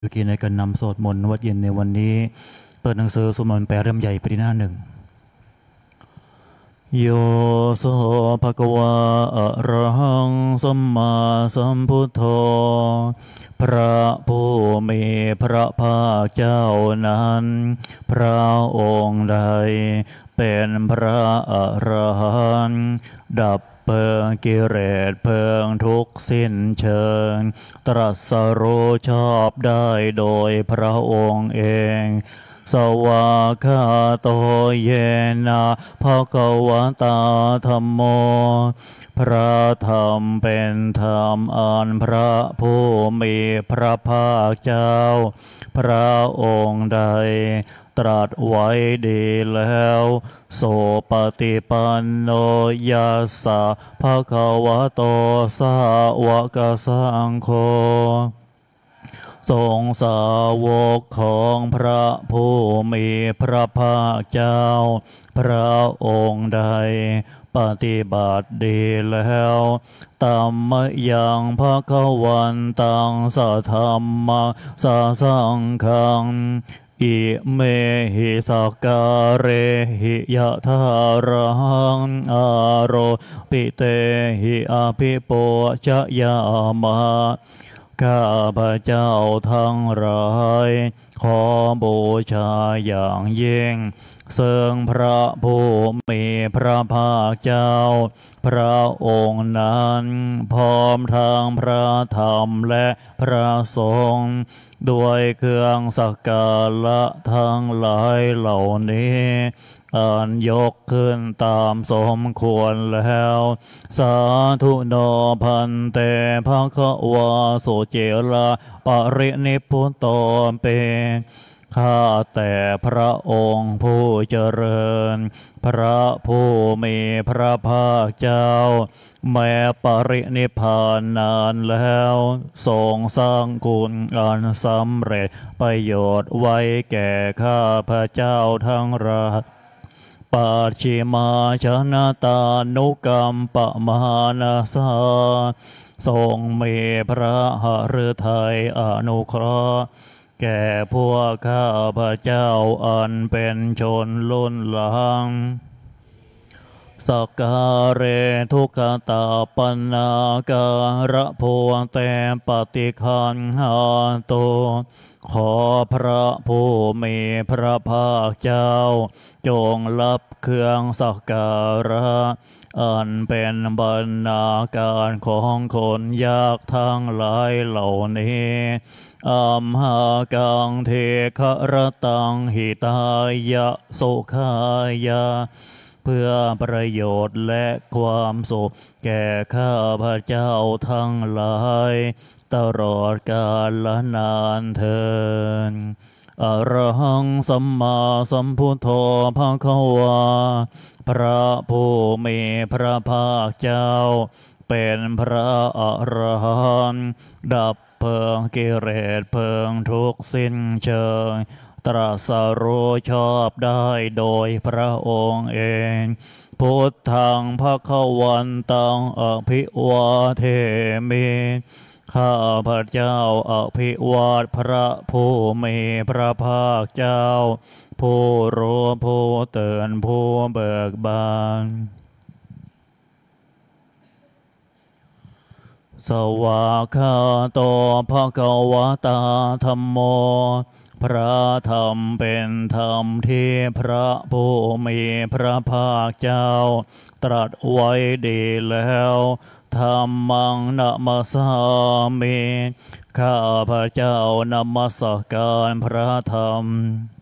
กีในการนำสวดมนต์วัดเย็นในวันนี้เปิดหนังสือสวดมนต์แปลเล่มใหญ่ไปที่หน้าหนึ่งโยโสภะคะวะอะระหังสัมมาสัมพุทโธพระผู้มีพระภาคเจ้านั้นพระองค์ใดเป็นพระอรหันต์ดับเพลิงกิเลสเพลิงทุกข์สิ้นเชิงตรัสรู้ชอบได้โดยพระองค์เองสวากขาโตเยนะภะคะวะตาธัมโมพระธรรมเป็นธรรมอันพระผู้มีพระภาคเจ้าพระองค์ใดตรัสไว้ดีแล้วโสปฏิปันโนยัสสะภะคะวะโตสาวกสังโฆทรงสาวกของพระผู้มีพระภาคเจ้าพระองค์ใดปฏิบัติดีแล้วตัมมะยังภะคะวันตังสัทธัมมังสังฆังอิเมหิสักการเรหิยะทารังอโรปิเตหิอภิปุจยามะข้าพเจ้าทั้งหลายขอบูชาอย่างยิ่งซึ่งพระผู้มีพระภาคเจ้าพระองค์นั้นพร้อมทางพระธรรมและพระสงฆ์ด้วยเครื่องสักการะทั้งหลายเหล่านี้อันยกขึ้นตามสมควรแล้วสาธุโนพันเตภะคะวะโสเจระปรินิพพุตโตเปข้าแต่พระองค์ผู้เจริญพระผู้มีพระภาคเจ้าแม้ปรินิพพานนานแล้วทรงสร้างคุณอันสำเร็จประโยชน์ไว้แก่ข้าพระเจ้าทั้งหลายปัจฉิมาชนะตานุกรรมปมานาสาทรงมีพระหฤทัยอนุเคราะห์แก่พวกข้าพระเจ้าอันเป็นชนรุ่นหลังสักการเรทุกขตาปัญนาการะโพเตปฏิคันหาโตขอพระผู้มีพระภาคเจ้าจงรับเครื่องสักการะอันเป็นบรรณาการของคนยากทั้งหลายเหล่านี้อัมหากังเทครตังหิตายะสุขายะเพื่อประโยชน์และความสุขแก่ข้าพระเจ้าทั้งหลายตลอดกาลนานเทินอะระหังสัมมาสัมพุทโธภะคะวาพระผู้มีพระภาคเจ้าเป็นพระอรหันต์ดับเพลิงกิเลสเพลิงทุกข์สิ้นเชิงตรัสรู้ชอบได้โดยพระองค์เองพุทธังภคะวันตังอภิวาเทมิข้าพระเจ้าอภิวาทพระผู้มีพระภาคเจ้าผู้รู้ผู้ตื่นผู้เบิกบานสวากขาโตภะคะวะตาธัมโมพระธรรมเป็นธรรมที่พระผู้มีพระภาคเจ้าตรัสไว้ดีแล้วธัมมังนะมัสสามิข้าพระเจ้านมัสการพระธรรม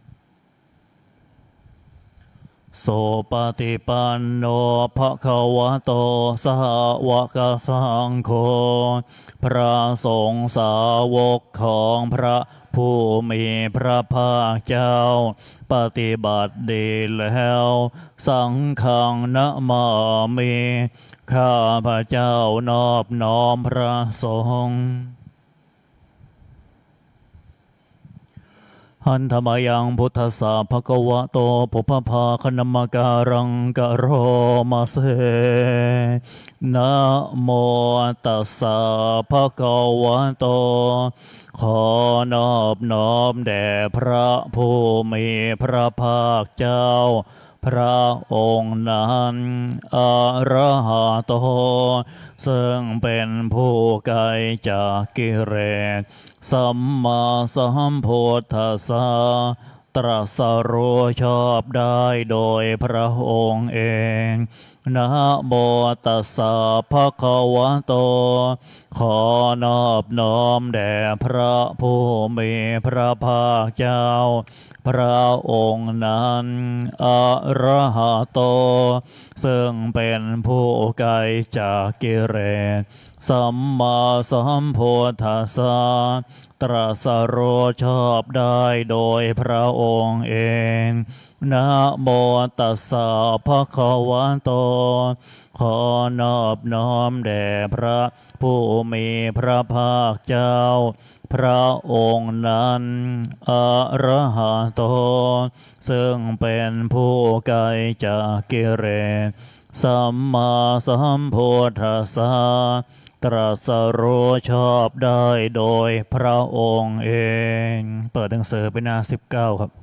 โสปฏิปันโนภะคะวะโตสาวกสังโฆพระสงฆ์สาวกของพระผู้มีพระภาคเจ้าปฏิบัติดีแล้วสังฆังนะมามิข้าพระเจ้านอบน้อมพระสงฆ์หันธมายังพุทธัสสะภะคะวะโตปุพพาคณมการังกะโรมาเสนะโมตัสสะภะคะวะโตขอนอบน้อมแด่พระผู้มีพระภาคเจ้าพระองค์นั้นอะระหะโตซึ่งเป็นผู้ไกลจากกิเลสสัมมาสัมพุทธัสสะตรัสรู้ชอบได้โดยพระองค์เองนะโมตัสสะภะคะวะโตขอนอบน้อมแด่พระผู้มีพระภาคเจ้าพระองค์นั้นอะระหะโตซึ่งเป็นผู้ไกลจากกิเลสสัมมาสัมพุทธัสสะตรัสรู้ชอบได้โดยพระองค์เองนะโมตัสสะภะคะวะโตขอนอบน้อมแด่พระผู้มีพระภาคเจ้าพระองค์นั้นอะระหะโตซึ่งเป็นผู้ไกลจากกิเลสสัมมาสัมพุทธัสสะตรัสรู้ชอบได้โดยพระองค์เองเปิดหนังสือไปหน้า19ครับ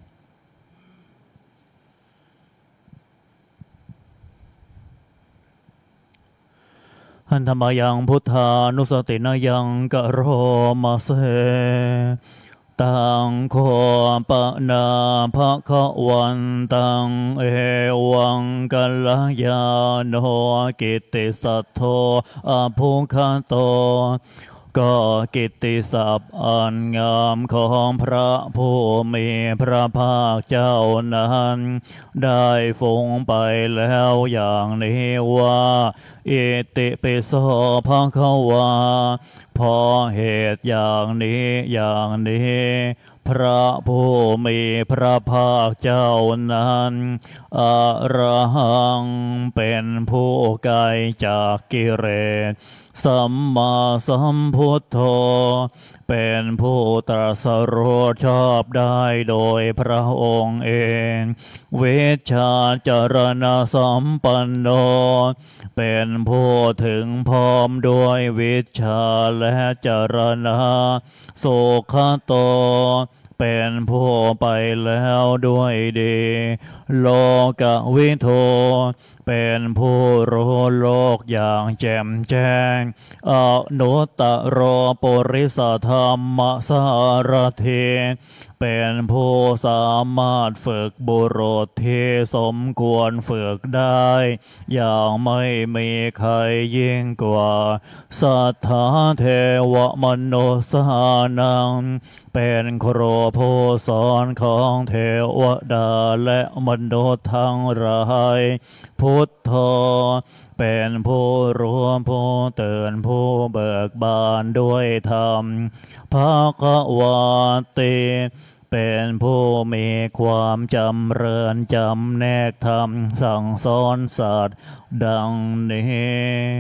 หันธมายังพุทธานุสตินายังกะโรมาเสตังโคปะนาภะคะวันตังเอวังกัลยาโนกิตติสัทโธอภุคโตก็กิตติศัพท์อันงามของพระผู้มีพระภาคเจ้านั้นได้ฟุ้งไปแล้วอย่างนี้ว่าอิติปิโสภควาพอเหตุอย่างนี้พระผู้มีพระภาคเจ้านั้นอะระหังเป็นผู้ไกลจากกิเลสสัมมาสัมพุทโธเป็นผู้ตรัสรู้ชอบได้โดยพระองค์เองวิชชาจรณะสัมปันโนเป็นผู้ถึงพร้อมด้วยวิชชาและจรณะโสขโตเป็นผู้ไปแล้วด้วยดีโลกวิโทเป็นผู้รู้โลกอย่างแจ่มแจ้งอนุตตรปุริสธรรมสารถิเป็นผู้สามารถฝึกบุรุษที่สมควรฝึกได้อย่างไม่มีใครยิ่งกว่าสัทธาเทวมนุสสานังเป็นครูผู้สอนของเทวดาและมนุษย์ทั้งหลายพุทโธเป็นผู้รู้ผู้ตื่นผู้เบิกบานด้วยธรรมภควติเป็นผู้มีความจำเริญจำแนกธรรมสั่งสอนสัตว์ดังนี้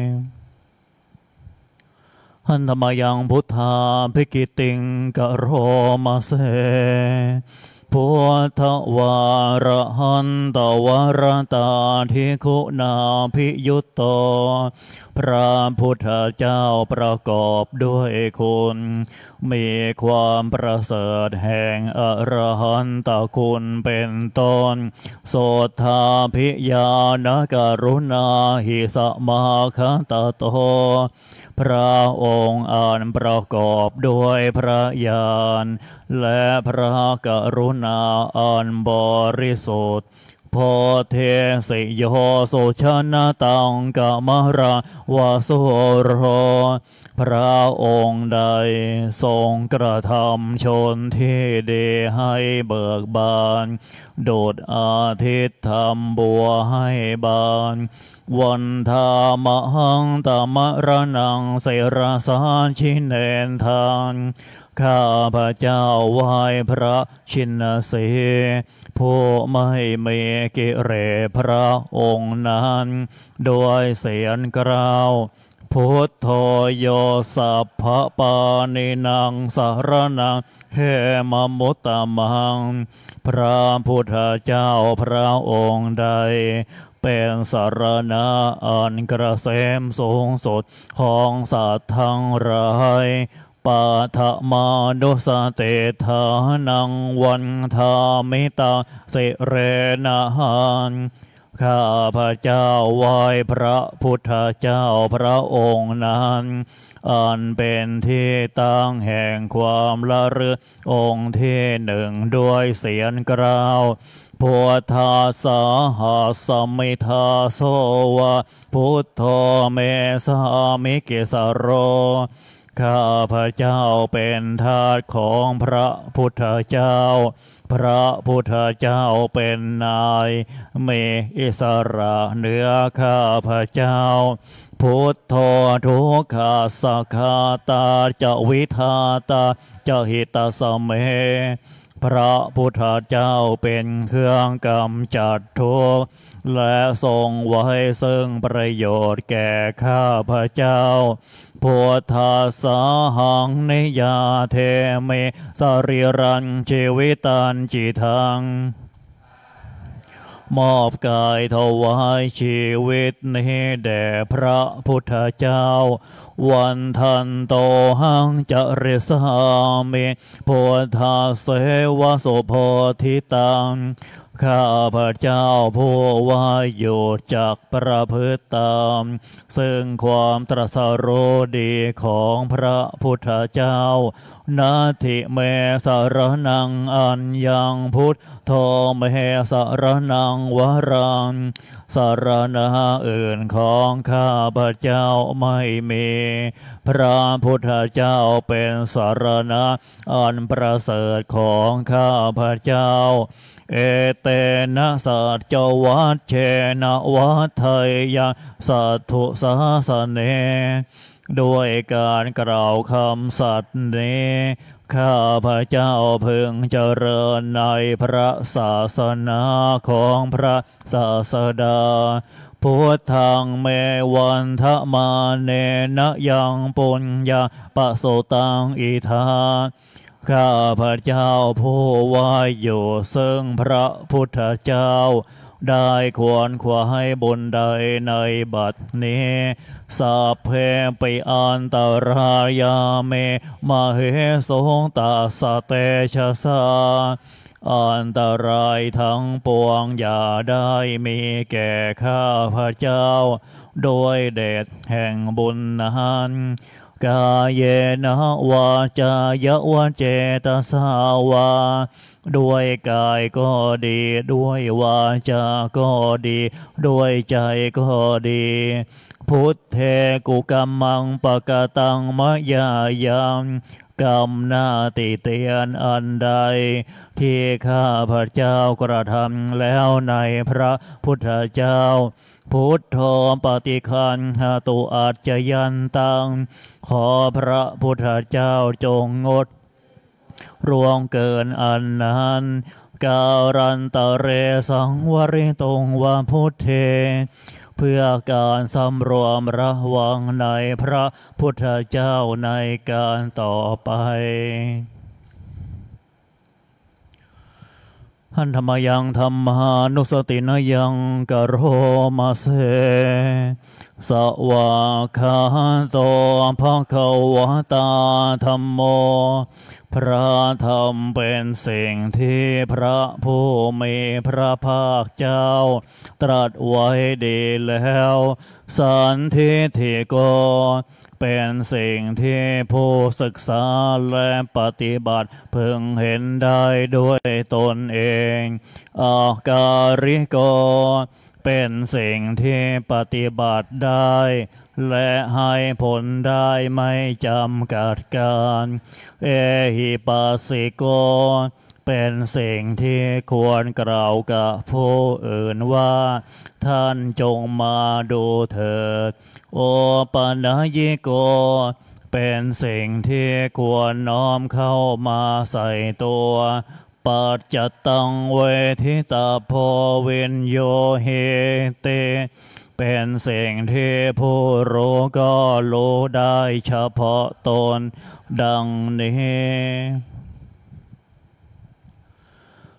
หันธมายังพุทธาภิกิติงกะโรมาเสพุทธวาระหันตวรตาทิคุณาภิยุตโตพระพุทธเจ้าประกอบด้วยคุณมีความประเสริฐแห่งอรหันตคุณเป็นต้นโสทาภิญาณกรุณาหิสมาคตโตพระองค์อันประกอบด้วยพระญาณและพระกรุณาอันบริสุทธิ์โพเทสิโยสุชนะตังกมราวาโสโรพระองค์ใดทรงกระทำชนที่ดีให้เบิกบานโดดอาทิตย์ทำบัวให้บานวันธามหังตมรนังเสรสารชินเนนทานข้าพระเจ้าไหว้พระชินสีผู้ไม่มีกิเลสพระองค์นั้นโดยเสียงกล่าวพุทโธโยสัพพปานินังสารนังเขมมุตตมังพระพุทธเจ้าพระองค์ใดเป็นสารณะอันกระเสมสูงสุดของสัตว์ทั้งหลายปัทมานุสติฐานังวันธามิตาสิเรนะหันข้าพระเจ้าไหว้พระพุทธเจ้าพระองค์นั้นอันเป็นที่ตั้งแห่งความละลึกองค์ที่หนึ่งด้วยเสียงกล่าวพุทธาสาหาสมิทาโสวะพุทโธเมสามิกิสโรข้าพระเจ้าเป็นทาสของพระพุทธเจ้าพระพุทธเจ้าเป็นนายมีอิสระเหนือข้าพระเจ้าพุทโธทุกขาสักขาตาจะวิทาตาจะหิตาสเมพระพุทธเจ้าเป็นเครื่องกำจัดทุกข์และทรงไว้ซึ่งประโยชน์แก่ข้าพระเจ้าพุทธาสาหังนิยาเทเมสรีรันชีวิตันจิทังมอบกายถวายชีวิตนี้แด่พระพุทธเจ้าวันทันโตหังจริสามิพุทธาเสวะโสโพธิตังข้าพระเจ้าผู้ว่าอยู่จากประพฤติตามซึ่งความตรัสรู้ดีของพระพุทธเจ้านาทิเมสารนังอัญญังพุทโธเมสารนังวรังสารณะอื่นของข้าพระเจ้าไม่มีพระพุทธเจ้าเป็นสารณะอันประเสริฐของข้าพระเจ้าเอเตนะสัจจวัชเชนะวัฏไทยสัทธุสาสเนด้วยการกล่าวคำสัตย์นี้ข้าพระเจ้าพึงเจริญในพระศาสนาของพระศาสดาพุทธังเมวันทะมาเนนะยังปุญญาปะโสตังอิทาข้าพระเจ้าผู้ว่าอยู่ซึ่งพระพุทธเจ้าได้ควรขวายบุญใดในบัดนี้สัพเพปิอันตรายาเมมาเหสงตาสเตชะสาอันตรายทั้งปวงอย่าได้มีแก่ข้าพระเจ้าโดยเดชแห่งบุญนั้นกายเยนะวาจายวะเจตสาวาด้วยกายก็ดีด้วยวาจาก็ดีด้วยใจก็ดีพุทเทกุกัมมังปะกตังมะยายังกรรมหน้าติเตียนอันใดที่ข้าพระเจ้ากระทำแล้วในพระพุทธเจ้าพุทโธปฏิคันหตุอาจจะยันตังขอพระพุทธเจ้าจงงดร่วงเกินอันนั้นการันตะเรสังวริตงวาพุทเทเพื่อการสำรวมระวังในพระพุทธเจ้าในการต่อไปหันธรรมยังธรรมานุสตินยังกโรมาเสสวาคาโตภะคะวะตาธัมโมพระธรรมเป็นสิ่งที่พระผู้มีพระภาคเจ้าตรัสไว้ดีแล้วสันทิฏฐิโกเป็นสิ่งที่ผู้ศึกษาและปฏิบัติพึงเห็นได้ด้วยตนเองอาการิโกเป็นสิ่งที่ปฏิบัติได้และให้ผลได้ไม่จำกัดการเอหิปัสสิโกเป็นสิ่งที่ควรกล่าวกับผู้อื่นว่าท่านจงมาดูเถิดโอปัญญิโกเป็นสิ่งที่ควรน้อมเข้ามาใส่ตัวปัจจตังเวทิตาโพวินโยเหเตเป็นสิ่งที่ผู้รู้ก็รู้ได้เฉพาะตนดังนี้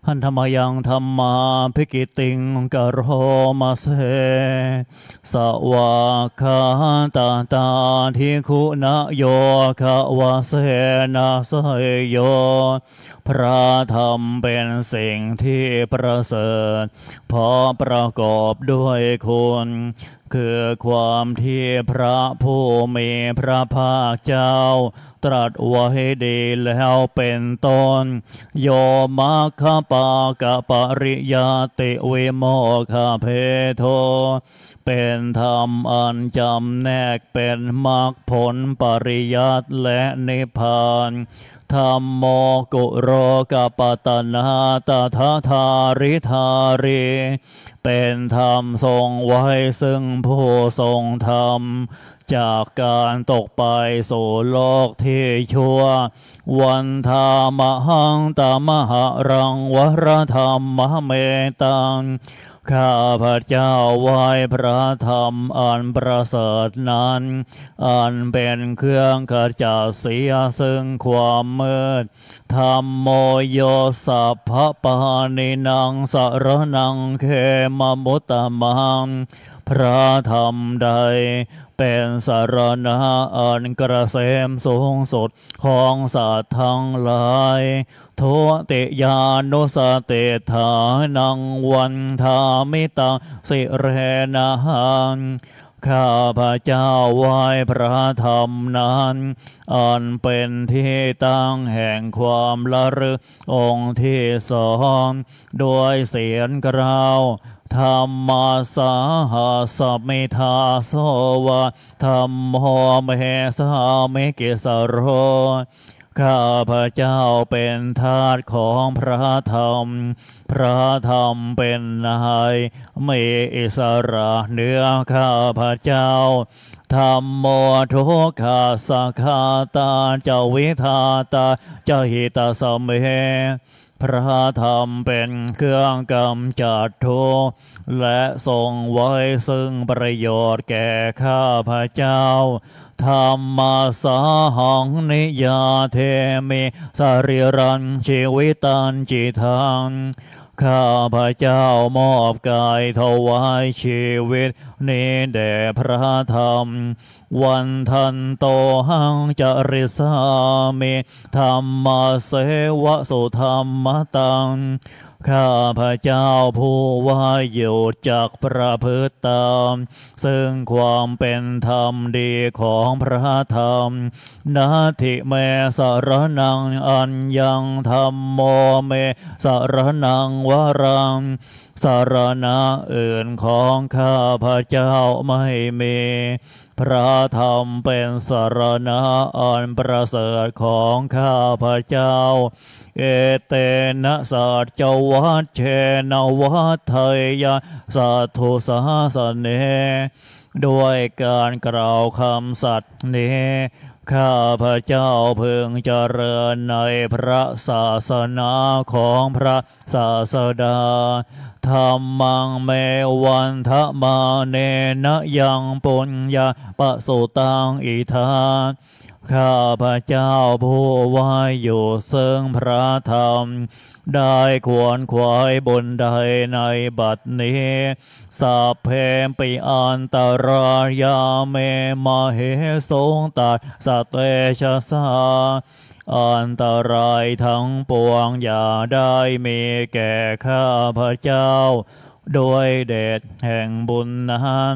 หันธรรมยังธรรมาภิกิติงกโรมาเสสวาคาตาตาทิคุณโยขาวาเสนาสยโยพระธรรมเป็นสิ่งที่ประเสริฐเพราะประกอบด้วยคุณคือความที่พระผู้มีพระภาคเจ้าตรัสไว้ดีแล้วเป็นต้นโยมัคคปากะปริยาติวิโมกขเพโทเป็นธรรมอันจำแนกเป็นมรรคผลปริยัติและนิพพานธรรมโมกุโรกปตนาตถาธาริธารีเป็นธรรมทรงไว้ซึ่งผู้ทรงธรรมจากการตกไปสู่โลกที่ชั่ววันธามหังตามหารังวรธรรมเมตังข้าพระเจ้าไหว้พระธรรมอันประเสริฐนั้นอันเป็นเครื่องขจัดเสียซึ่งความมืดธรรมโมโยสัพพปานินังสรนังเขมมุตตมังพระธรรมใดเป็นสารณะอันกระเสมสูงสุดของสัตว์ทั้งหลายทุติยานุสติฐานังวันธามิตังสิเรนะหังข้าพระเจ้าไหว้พระธรรมนั้นอันเป็นที่ตั้งแห่งความละลึกองค์ที่สองโดยเสียงกล่าวธรรมสาหาสมิทาโสวะธรรมโมเมสามิกิสโรข้าพระเจ้าเป็นทาสของพระธรรมพระธรรมเป็นนายมีอิสระเหนือข้าพระเจ้าธรรมโมทุกขาสักขาตาเจวิทาตาเจหิตาสเมพระธรรมเป็นเครื่องกำจัดทุกข์และทรงไว้ซึ่งประโยชน์แก่ข้าพระเจ้าธรรมสาหังนิยาเทมิสรีรันชีวิตันจิตังข้าพระเจ้ามอบกายถวายชีวิตนี้แด่พระธรรมวันทันโตหังจริสามิธรรมเสวะสุธรรมตังข้าพระเจ้าผู้ว่าอยู่จากประพฤติตามซึ่งความเป็นธรรมดีของพระธรรมนาทิเมสรนังอัญญังธรรมโมเมสรนังวรังสารณะอื่นของข้าพระเจ้าไม่มีพระธรรมเป็นสารณะอันประเสริฐของข้าพระเจ้าเอเตนะสัจวัชเชนวัฏไทยสัทธุสาสเนด้วยการกล่าวคำสัตย์นี้ข้าพระเจ้าพึงเจริญในพระศาสนาของพระศาสดาธรรมังเมวันทะมาเนนะยังปุญญาปสุตังอิทาข้าพระเจ้าผู้ว่าอยู่ซึ่งพระธรรมได้ควรขวายบนใดในบัดนี้สัพเพปิอันตรายาเมมาเหสงตัสสเตชะสาอันตรายทั้งปวงอย่าได้มีแก่ข้าพระเจ้าโดยเดชแห่งบุญนั้น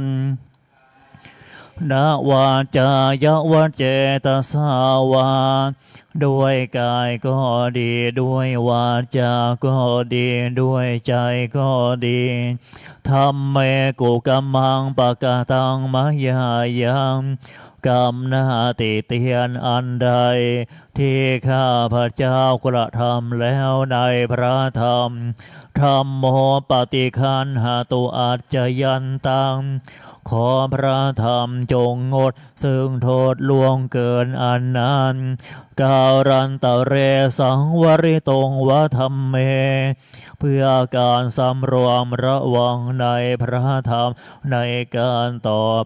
นะวาจายะวะเจตสาวาด้วยกายก็ดีด้วยวาจาก็ดีด้วยใจก็ดีธรรมเมกุกัมมังปะกะตังมะยายังกรรมนาติเตียนอันใดที่ข้าพระเจ้ากระทำแล้วในพระธรรมธรรมโมปฏิคันหาตุอาจจะยันตังขอพระธรรมจงงดซึ่งโทษล่วงเกินอันนั้นการันตะเรสังวริตงวธรรมเมเพื่อการสำรวมระวังในพระธรรมในการต่อไป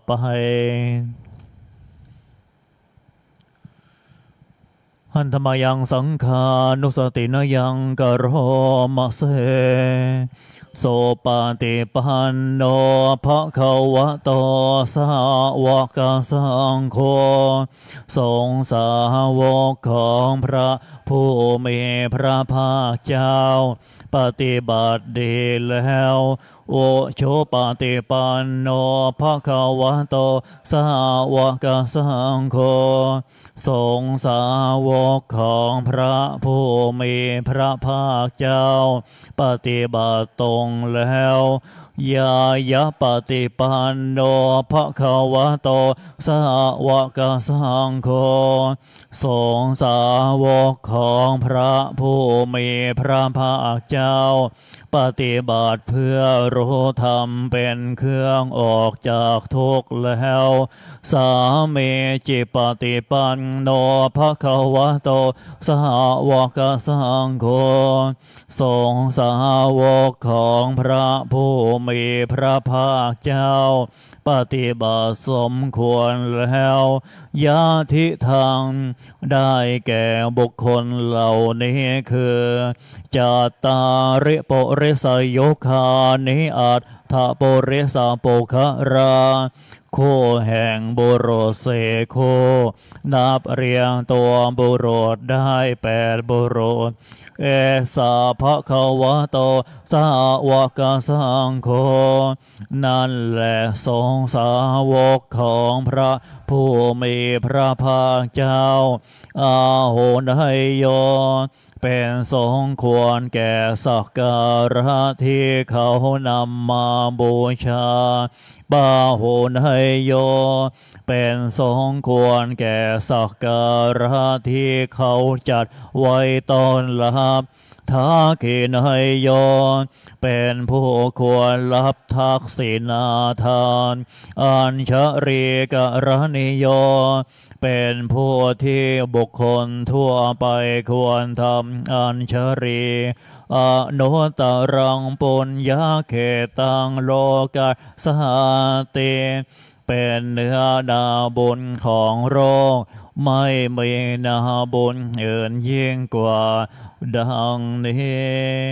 หันธรรมายังสังขานุสตินยังกโรมะเสโสปฏิปันโนภะคะวะโตสาวกสังโฆสงฆ์สาวกของพระผู้มีพระภาคเจ้าปฏิบัติดีแล้วโอโชปฏิปันโนภะคะวะโตสาวกสังโฆสงฆ์สาวกของพระผู้มีพระภาคเจ้าปฏิบัติตรงแล้วยายะปฏิปันโนภะคะวะโตสาวกสังโฆสงฆ์สาวกของพระผู้มีพระภาคเจ้าปฏิบัติเพื่อรู้ธรรมเป็นเครื่องออกจากทุกข์แล้วสามีจิปฏิปันโนภะคะวะโตสาวกสังโฆสงฆ์สาวกของพระผู้มีพระภาคเจ้าปฏิบัติสมควรแล้วญาติทางได้แก่บุคคลเหล่านี้คือจัตตาริโปริสโยคานิอัตถโปริสโปคะราโคแห่งบุรุษเสโคนับเรียงตัวบุรุษได้8บุรุษเอสาภะคะวะโตสาวกสังโฆนั่นแหละสงฆ์สาวกของพระผู้มีพระภาคเจ้าอาโหนยโยเป็นสงควรแก่สักการะที่เขานำมาบูชาบาโหนยโยเป็นสงควรแก่สักการะที่เขาจัดไว้ต้อนรับทักขินยโยเป็นผู้ควรรับทักษิณาทานอัญชรีกรณิโยเป็นผู้ที่บุคคลทั่วไปควรทำอัญชรีอนุตตรังปุญญาเขตังโลกัสสติเป็นเนื้อนาบุญของโลกไม่มีนาบุญอื่นยิ่งกว่าดังนี้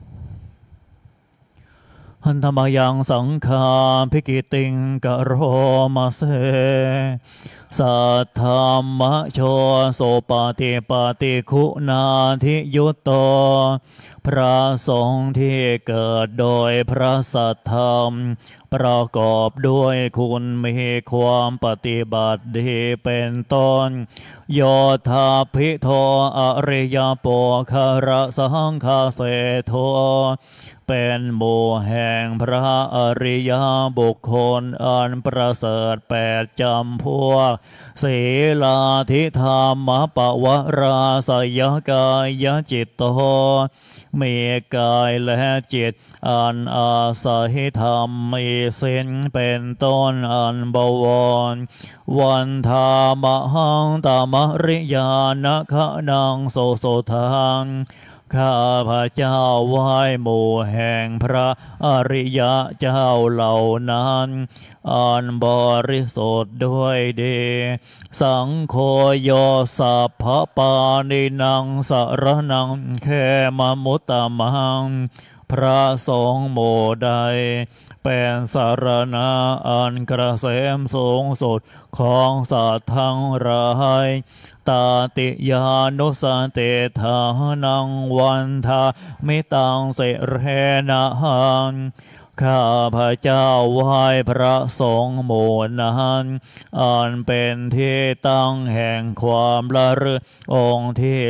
หันธรรมายังสังฆาภิกิติงกโรมาเสสัทธรรมโชโสปฏิปฏิคุณาทิยุตโตพระสงฆ์ที่เกิดโดยพระสัทธรรมประกอบด้วยคุณมีความปฏิบัติดีเป็นต้นโยธาภิโทอริยโปคาระสังฆาเสโทเป็นหมู่แห่งพระอริยบุคคลอันประเสริฐ8จำพวกศีลาธิธรรมปวราสยกายจิตโตมีกายและจิตอันอาศัยธรรมมีศีลเป็นต้นอันบวรวันธามหังตามริยานะคะนังโสโสทังข้าพระเจ้าไหว้หมู่แห่งพระอริยเจ้าเหล่านั้นอันบริสุทธิ์ด้วยดีสังโฆโยสัพพปานินังสรนังแคมมุตตมังพระสงฆ์หมู่ใดเป็นสารณะอันกระเสมสูงสุดของสัตว์ทั้งหลายตาติยานุสติธานังวันทามิตังเสเรนะหังข้าพระเจ้าไหว้พระสงฆ์หมู่นั้นอันเป็นที่ตั้งแห่งความระลึกองค์ที่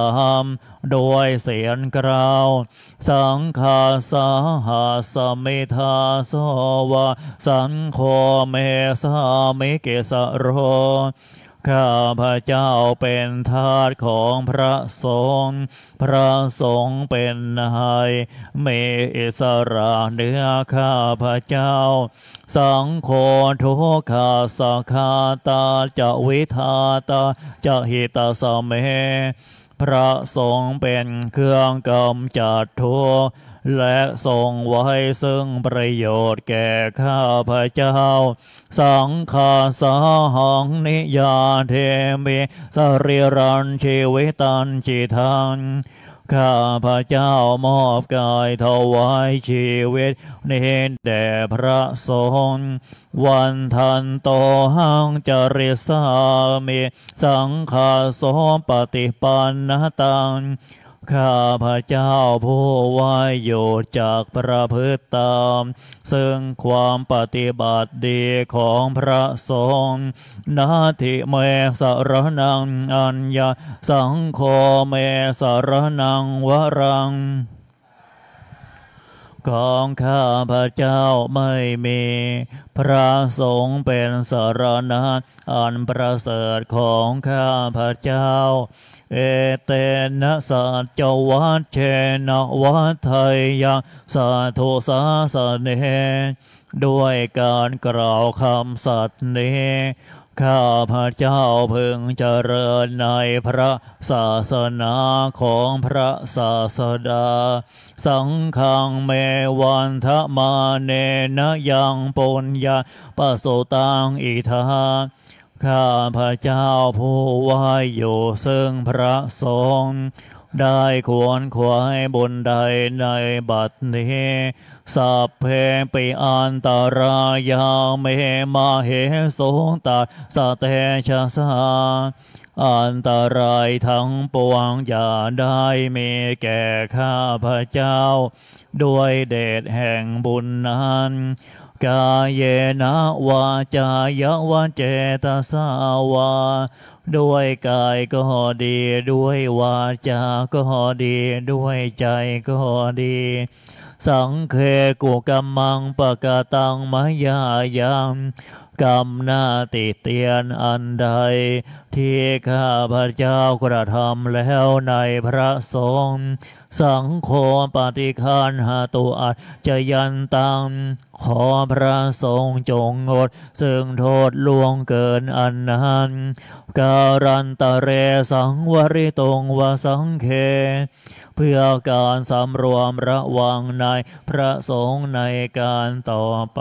3ด้วยเสียงกล่าวสังฆาสหสมิทาโสวะสังโฆเมสามิเกสโรข้าพระเจ้าเป็นทาสของพระสงฆ์พระสงฆ์เป็นนายมีอิสระเหนือข้าพระเจ้าสังโฆทุกขาสักขาตาจะวิทาตาจะหิตาสเมพพระสงฆ์เป็นเครื่องกำจัดทุกข์และทรงไว้ซึ่งประโยชน์แก่ข้าพเจ้าสังฆาสาหังนิยาเทมิสรีรันชีวิตันจิตังข้าพเจ้ามอบกายถวายชีวิตนี้แด่พระสงฆ์วันทันโตหังจริสามิสังฆาโสปฏิปันนตังข้าพเจ้าผู้วายอยู่จากประพฤติตามซึ่งความปฏิบัติดีของพระสงฆ์นาทิเมสรนังอัญญาสังโฆเมสรนังวรังของข้าพเจ้าไม่มีพระสงฆ์เป็นสรณะอันประเสริฐของข้าพเจ้าเอเตนะสัจวัตเชนะวัฏไทยังสาธุสาสเนด้วยการกล่าวคำสัตย์นี้ข้าพเจ้าพึงเจริญในพระศาสนาของพระศาสดาสังฆังเมวันทะมาเนนะยังปุญญาปโสตังอิทาข้าพเจ้าผู้วายอยู่ซึ่งพระสงฆ์ได้ควรขวายบุญใดในบัดนี้สัพเพปิอันตรายาเมมาเหโสตัสสะเตชะสาอันตรายทั้งปวงอย่าได้มีแก่ข้าพเจ้าด้วยเดชแห่งบุญนั้นกายเยนะวาจายวเจตสาวาด้วยกายก็ดีด้วยวาจาก็ดีด้วยใจก็ดีสังเคกุกัมมังปะกะตังมายายังกรรมหน้าติเตียนอันใดที่ข้าพเจ้ากระทำแล้วในพระสงฆ์สังโฆปฏิคันหาตุอัจจยันตังขอพระสงฆ์จงงดซึ่งโทษล่วงเกินอันนั้นการันตะเรสังวริตงวสังเคเพื่อการสำรวมระวังในพระสงฆ์ในการต่อไป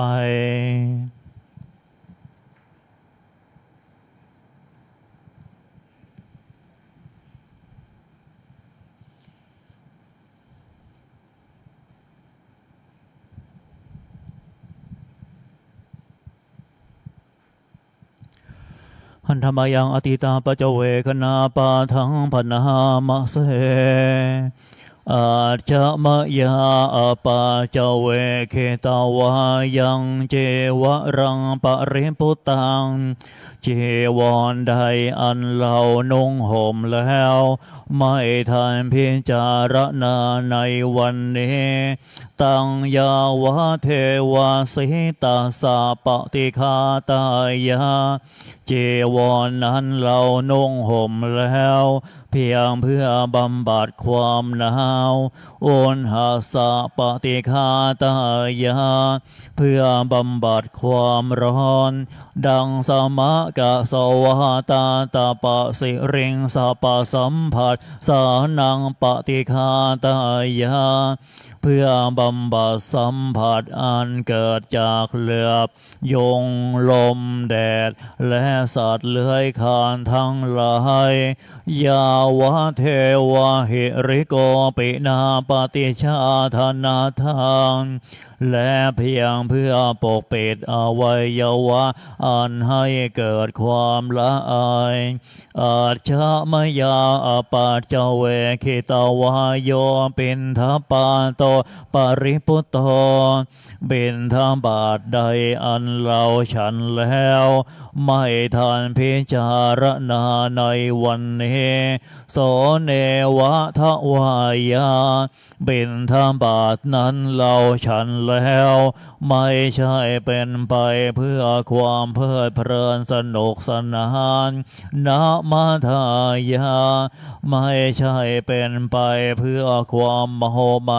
หันธรรมยังอติตาปะเจเวคณาปาทังพนามะเสอาจมะยาอปาเจเวเคตาวายังเจวะรังปริปุตังเจวรใดอันเรานุ่งห่มแล้วไม่ทันพิจารณาในวันนี้ตังยาวะเทวาสิตาสาปฏิคาตายาเจวรนั้นเรานุ่งห่มแล้วเพียงเพื่อบำบัดความหนาวอุณหสะปฏิคาตายาเพื่อบำบัดความร้อนดังสมะกะสวะตาตาปะสิริงสปะสัมผัสสานังปฏิคาตายาเพื่อบำบัดสัมผัสอันเกิดจากเหลือบยุงลมแดดและสัตว์เลื้อยคลานทั้งหลายยาวะเทวะหิริโกปินาปฏิชาธนาทังและเพียงเพื่อปกปิดอวัยวะอันให้เกิดความละอายอาชมยาอปาจเวคิตาวาโยปินทปาโตปริปุตโตบินทบาทใดอันเราฉันแล้วไม่ทันพิจารณาในวันนี้โสเนวะทวายาบิณฑบาตนั้นเราฉันแล้วไม่ใช่เป็นไปเพื่อความเพลิดเพลินสนุกสนานนะมัทายาไม่ใช่เป็นไปเพื่อความมโหมันแ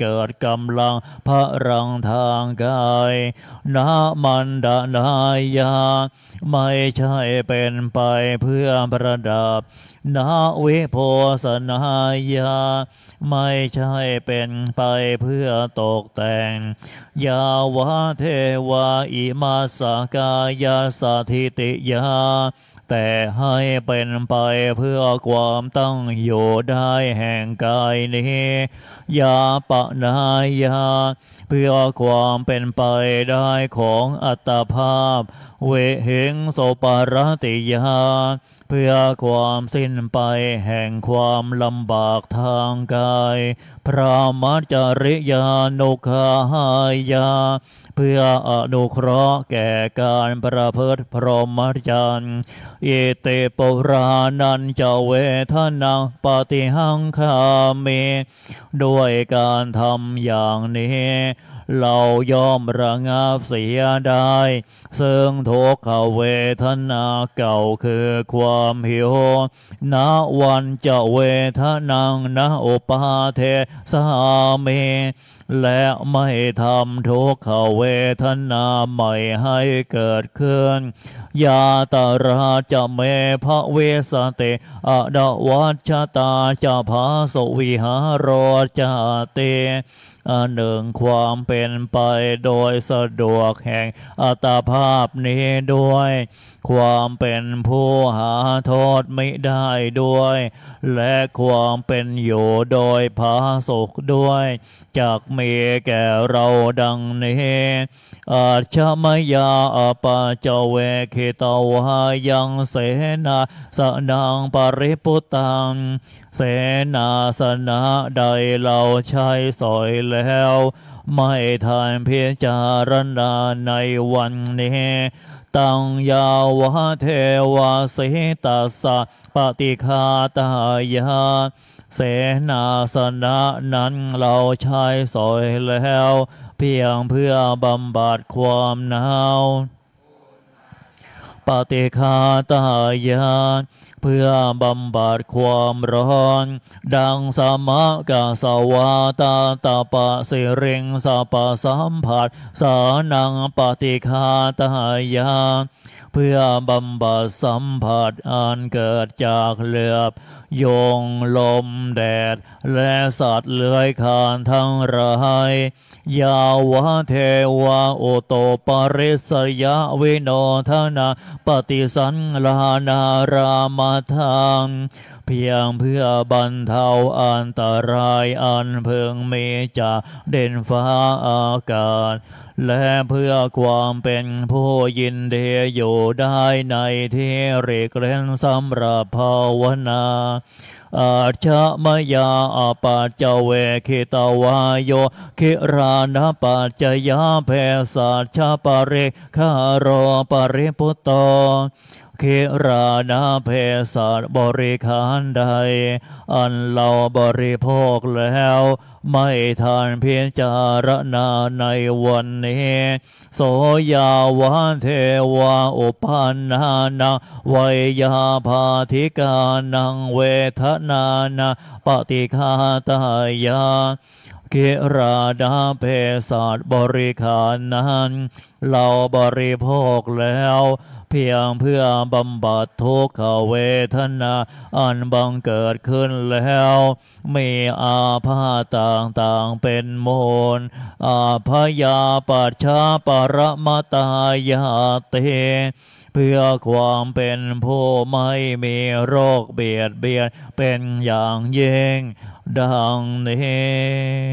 เกิดกำลังพลังทางกายนะมันดานายาไม่ใช่เป็นไปเพื่อประดับนาวิโพสนายาไม่ใช่เป็นไปเพื่อตกแต่งยาวะเทวาอิมาสกายาสถิติยาแต่ให้เป็นไปเพื่อความตั้งอยู่ได้แห่งกายนี้ยาปนายาเพื่อความเป็นไปได้ของอัตภาพเวหิงโสปารติยาเพื่อความสิ้นไปแห่งความลำบากทางกายพระมัจจริยานุขายาเพื่ออนุเคราะห์แก่การประพฤติพรหมจรรย์อิติปุรานันจะเวทนาปฏิหังคามิด้วยการทำอย่างนี้เราย่อมระงับเสียได้ซึ่งทุกขเวทนาเก่าคือความหิวณวันจะเวทนังณอุปาเทสามิและไม่ทำทุกขเวทนาใหม่ให้เกิดขึ้นยาตราจะเมภเวสติอดวัชตาจะภาสวิหารจเตหนึ่งความเป็นไปโดยสะดวกแห่งอัตภาพนี้ด้วยความเป็นผู้หาโทษไม่ได้ด้วยและความเป็นอยู่โดยผาสุกด้วยจากมีแก่เราดังนี้อาชมยาอปาจเวคิตวายังเสนาสนังปริปุตังเสนาสนะใดเราใช้สอยแล้วไม่ทานพิจารณาในวันนี้ตังยาวะเทวาสิตัสสะปฏิฆาตายาเสนาสนะนั้นเราใช้สอยแล้วเพียงเพื่อบำบัดความหนาวปฏิฆาตายาเพื่อบำบัดความร้อนดังสมะกะสวาตาตาปะสิริงสปะสัมผัสสานังปฏิฆาตายาเพื่อบำบัดสัมผัสอันเกิดจากเหลือบยงลมแดดและสัตว์เลื้อยคลานทั้งหลายยาวะเทวาโอโตปริสยะวิโนทนาปฏิสันลานารามาทังเพียงเพื่อบรรเทาอันตรายอันเพิ่งมีจากเด่นฟ้าอากาศและเพื่อความเป็นผู้ยินดีอยู่ได้ในที่เรียกเล่นสำหรับภาวนาอาชมยาอปัจจเวคิตวายโยคิรานะปัจจยาเพสัชปะริคารปริพุตโตคิรานะเพสัชบริขารใดอันเราบริโภคแล้วไม่ทานเพียงจารณาในวันนี้โสยาวะเทวาอุปันนานังวัยยาภาธิกานังเวทนานาปฏิฆาตายากิราดาเพสัชบริขารนั้นเราบริโภคแล้วเพียงเพื่อบำบัดทุกขเวทนาอันบังเกิดขึ้นแล้วมีอาพาธต่างๆเป็นมูลอาพยาปัจฉาปรมตายาเตเพื่อความเป็นผู้ไม่มีโรคเบียดเบียนเป็นอย่างยิ่งดังนี้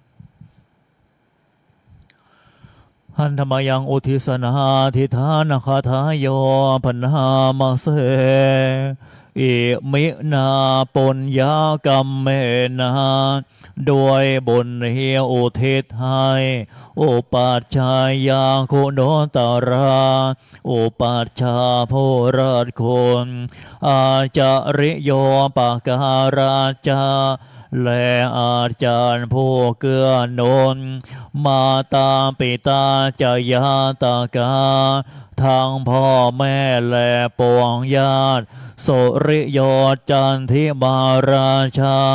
หันธรรมยังอุทิศนาทิธานคาทายโยพนามาเสอิมินาปุญญากรรมเมนาด้วยบุญเฮียอุทิศให้อุปัชฌายาคุณตราอุปัชฌาผู้เลิศคุณอาจาริโยปการาจาและอาจารย์ผู้เกื้อหนุนมาตาปิตาจายาตากาทั้งพ่อแม่และปวงญาติสุริโยจันทิมาราชา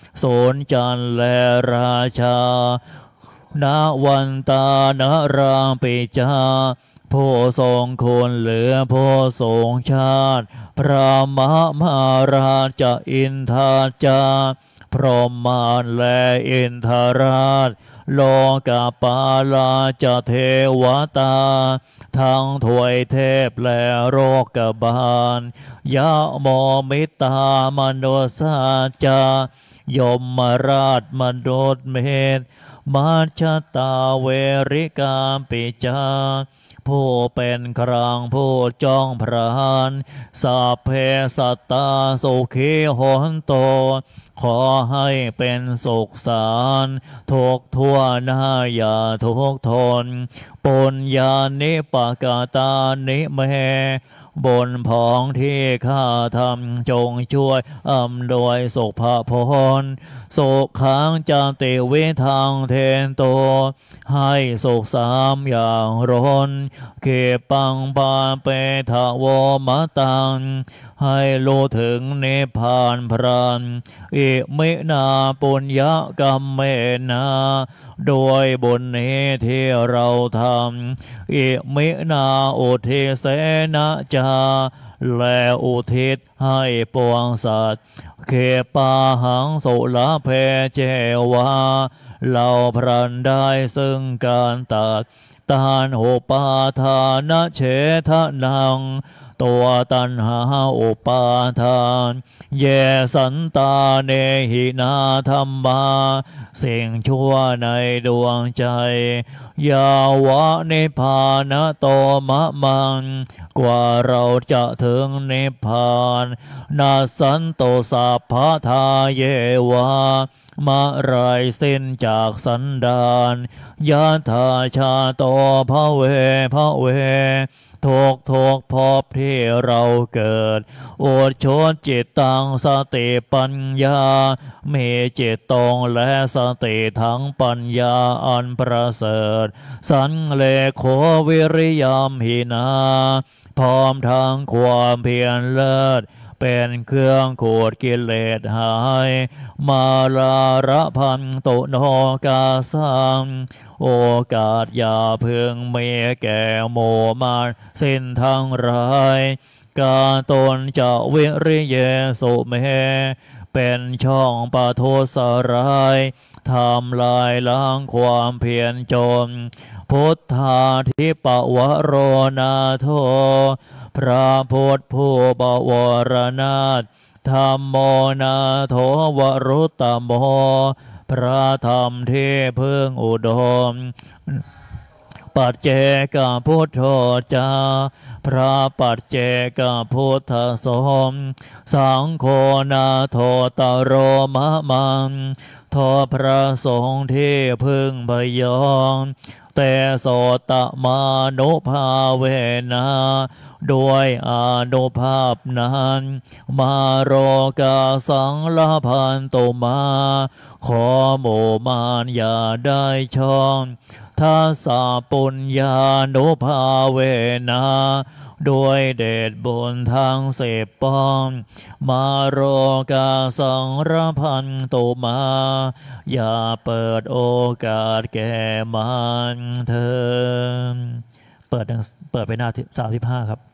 โสนจันทร์และราชาณวันตานราปิจาผู้ทรงคุณเหลือผู้ทรงชาติพระมหาราชอินทาจาพรหมานและอินทราชโลกาปาลาจะเทวตาทั้งถวยเทพและโรคบาลยะโมมิตามนุสาจายมราชมนุษย์เมธมัชฌตาเวริกาปิจาผู้เป็นครางผู้จ้องพรานสัพเพสัตตาสุขีโหนโตขอให้เป็นสุขสารทุกทั่วหน้าอย่าทุกทนปุญญานิปกาตานิเมบนผองที่ข้าทำจงช่วยอำนวยสุขพรสุขขังจติวิทังเทนโตให้สุขสามอย่างร้นเก็บปังปาเปทาวมตังให้รู้ถึงนิพพานพรานอิมินาปุญญกรรมเมนาโดยบุญนี้ที่เราทำอิมินาอุทิเสนะจาและอุทิศให้ปวงสัตว์เขปาหังสุลาเพเจวาเราพรันได้ซึ่งการตัดทานอุปาทานเฉทนังตัวตัณหาอุปาทานเยสันตาเนหินาธรรมาสิ่งชั่วในดวงใจยาวะนิพพานโตมะมังกว่าเราจะถึงนิพพานนาสันโตสัพพทาเยวามาไรสิ้นจากสันดานยะถาชาโตภเวภเวทุกพบที่เราเกิดอดชดจิตตังสติปัญญามีจิตตรงและสติทั้งปัญญาอันประเสริฐสันเลโควิริยมหินาพร้อมทางความเพียรเลิศเป็นเครื่องขูดกิเลสหายมาลาระพันตุโนกาสังโอกาสอย่าเพึงมีแก่โมมานสิ้นทั้งรายกาตนจะวิริเยสุเมเป็นช่องปะทุสรายทำลายล้างความเพียรจนพุทธาธิปวโรนาโทพระพุทธผู้บวรนาถธรรมโมนาโทวรุตตโมพระธรรมที่พึ่งอุดมปัจเจกพุทโธจาพระปัจเจกพุทธสมสังโฆนาโทตโรมะมังโทพระสงฆ์ที่พึ่งพยองแต่โสตมานุภาเวนะด้วยอานุภาพนั้นมาโรกาสังลพันตุมาขอโมมานอย่าได้ช่องทัสสะปุญญานุภาเวนะด้วยเดชบุญทางเสพป้องมาโรกาสังรพันตุมาอย่าเปิดโอกาสแก่มันเถิดเปิดไปหน้า35ครับ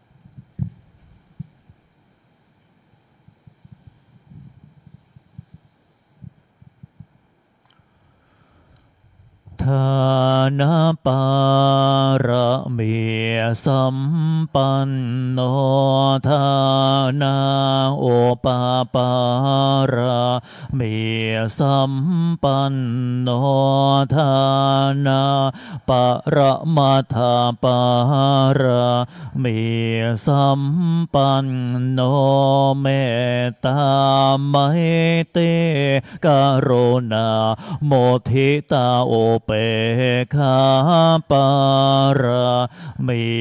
ทานปารมีสัมปันโนทานาโอปปารมีสัมปันโนทานาปรมัตถปารมีสัมปันโนเมตตามหิเตกโรณาโมทิตาโอเปขาปารามี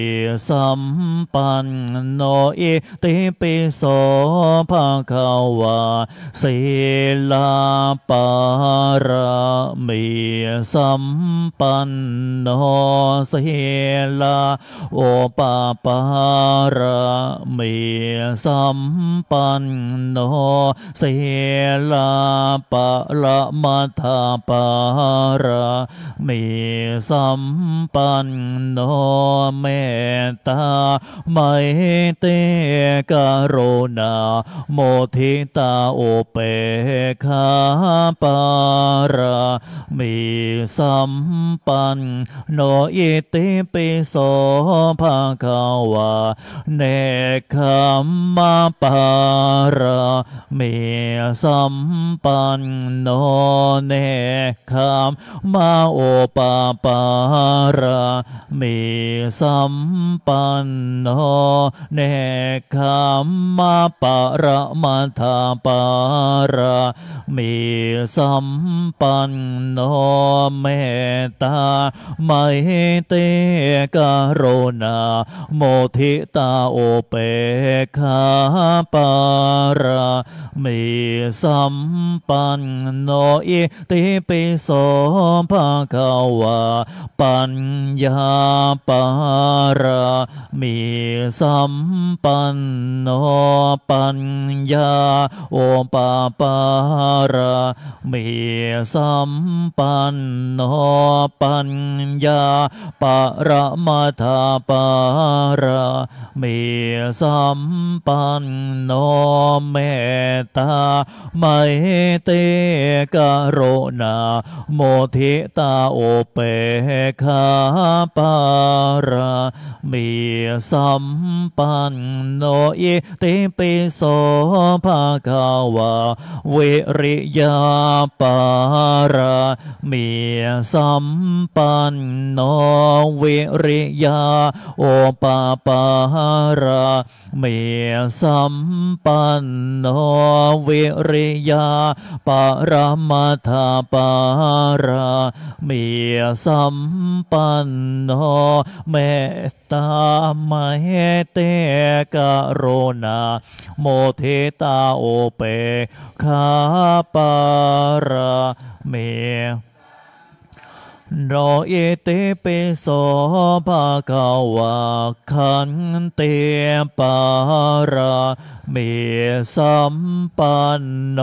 สัมปันโนอิติปิโสภะคะวะศีลปารมีสัมปันโนศีลโอปปารมีสัมปันโนศีลปะละมัทธปารมีสัมปันโนเมตตาไมตรีกรุณาโมทิตาอุเปกขาปารามีสัมปันโนอิติปิโสภะคะวะเนกขัมมะปารามีสัมปันโนเนกขัมมะโอปปารามีสัมปันโนเนกขัมมะปะระมัทธปารามีสัมปันโนเมตตาไมตรีกรุณาโมทิตาโอเปกขาปารามีสัมปันโนอิติปิโสภะคะวะปัญญาปารามีสัมปันโนปัญญาโอปปารามีสัมปันโนปัญญาปรมัทธปารามีสัมปันโนเมตตาไมตรีกรุณาโมทิตาโอเปกขาปารามีสัมปันโนอิติปิโสภะคะวะวิริยาปารามีสัมปันโนวิริยาโอปปารามีสัมปันโนวิริยาปรมัทธปารามีสัมปันโนเมตตาไมตรีกรุณาโมทิตาโอเปกขาปารามีโนอิติปิโสภะคะวะขันติปารามีสัมปันโน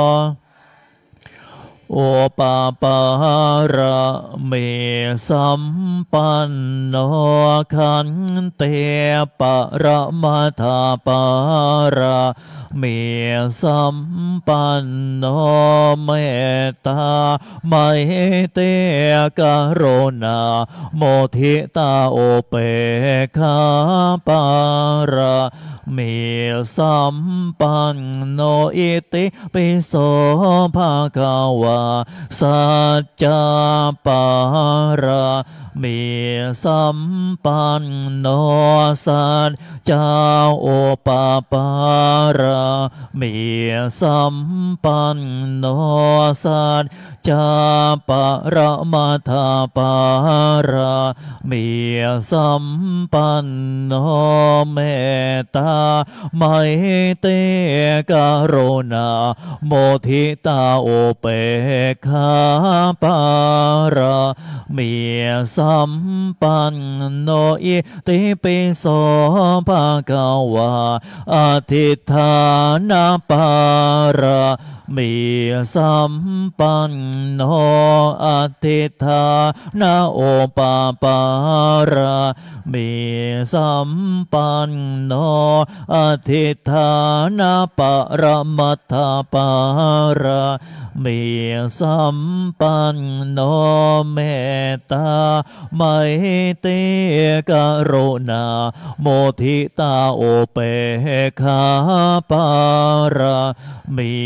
โอปปาระมีสัมปันโนขันติปรมัทธปารามีสัมปันโนเมตตาไมตรีกรุณาโมทิตาโอเปกขาปารามีสัมปันโนอิติปิโสภะคะวะสัจจปารามีสัมปันโนสัจจาโอปปารามีสัมปันโนสัจจาปรมัทธปารามีสัมปันโนเมตตาไมตรีกรุณาโมทิตาโอเปกขาปารามีสัมปันโนอิติปิโสภะคะวะอธิฏฐานาปารามีสัมปันโนอธิฏฐานาโอปปารามีสัมปันโนอธิฏฐานาปรมัทธปารามีสัมปันโนเมตตาไมตรีกรุณาโมทิตาโอเปกขาปารามีสั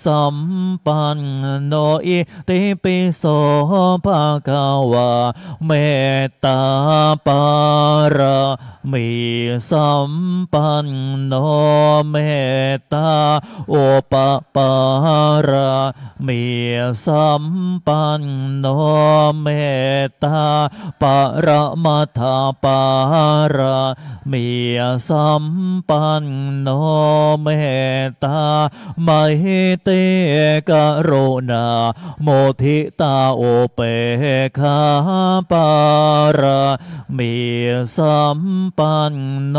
สัมปันโนอิติปิโสภะคะวะเมตตาปารามีสัมปันโนเมตตาโอปปารามีสัมปันโนเมตตาปรมัตถปารามีสัมปันโนเมตตามหิเตกรุณาโมทิตาโอเปคาปารามีสัมปันโน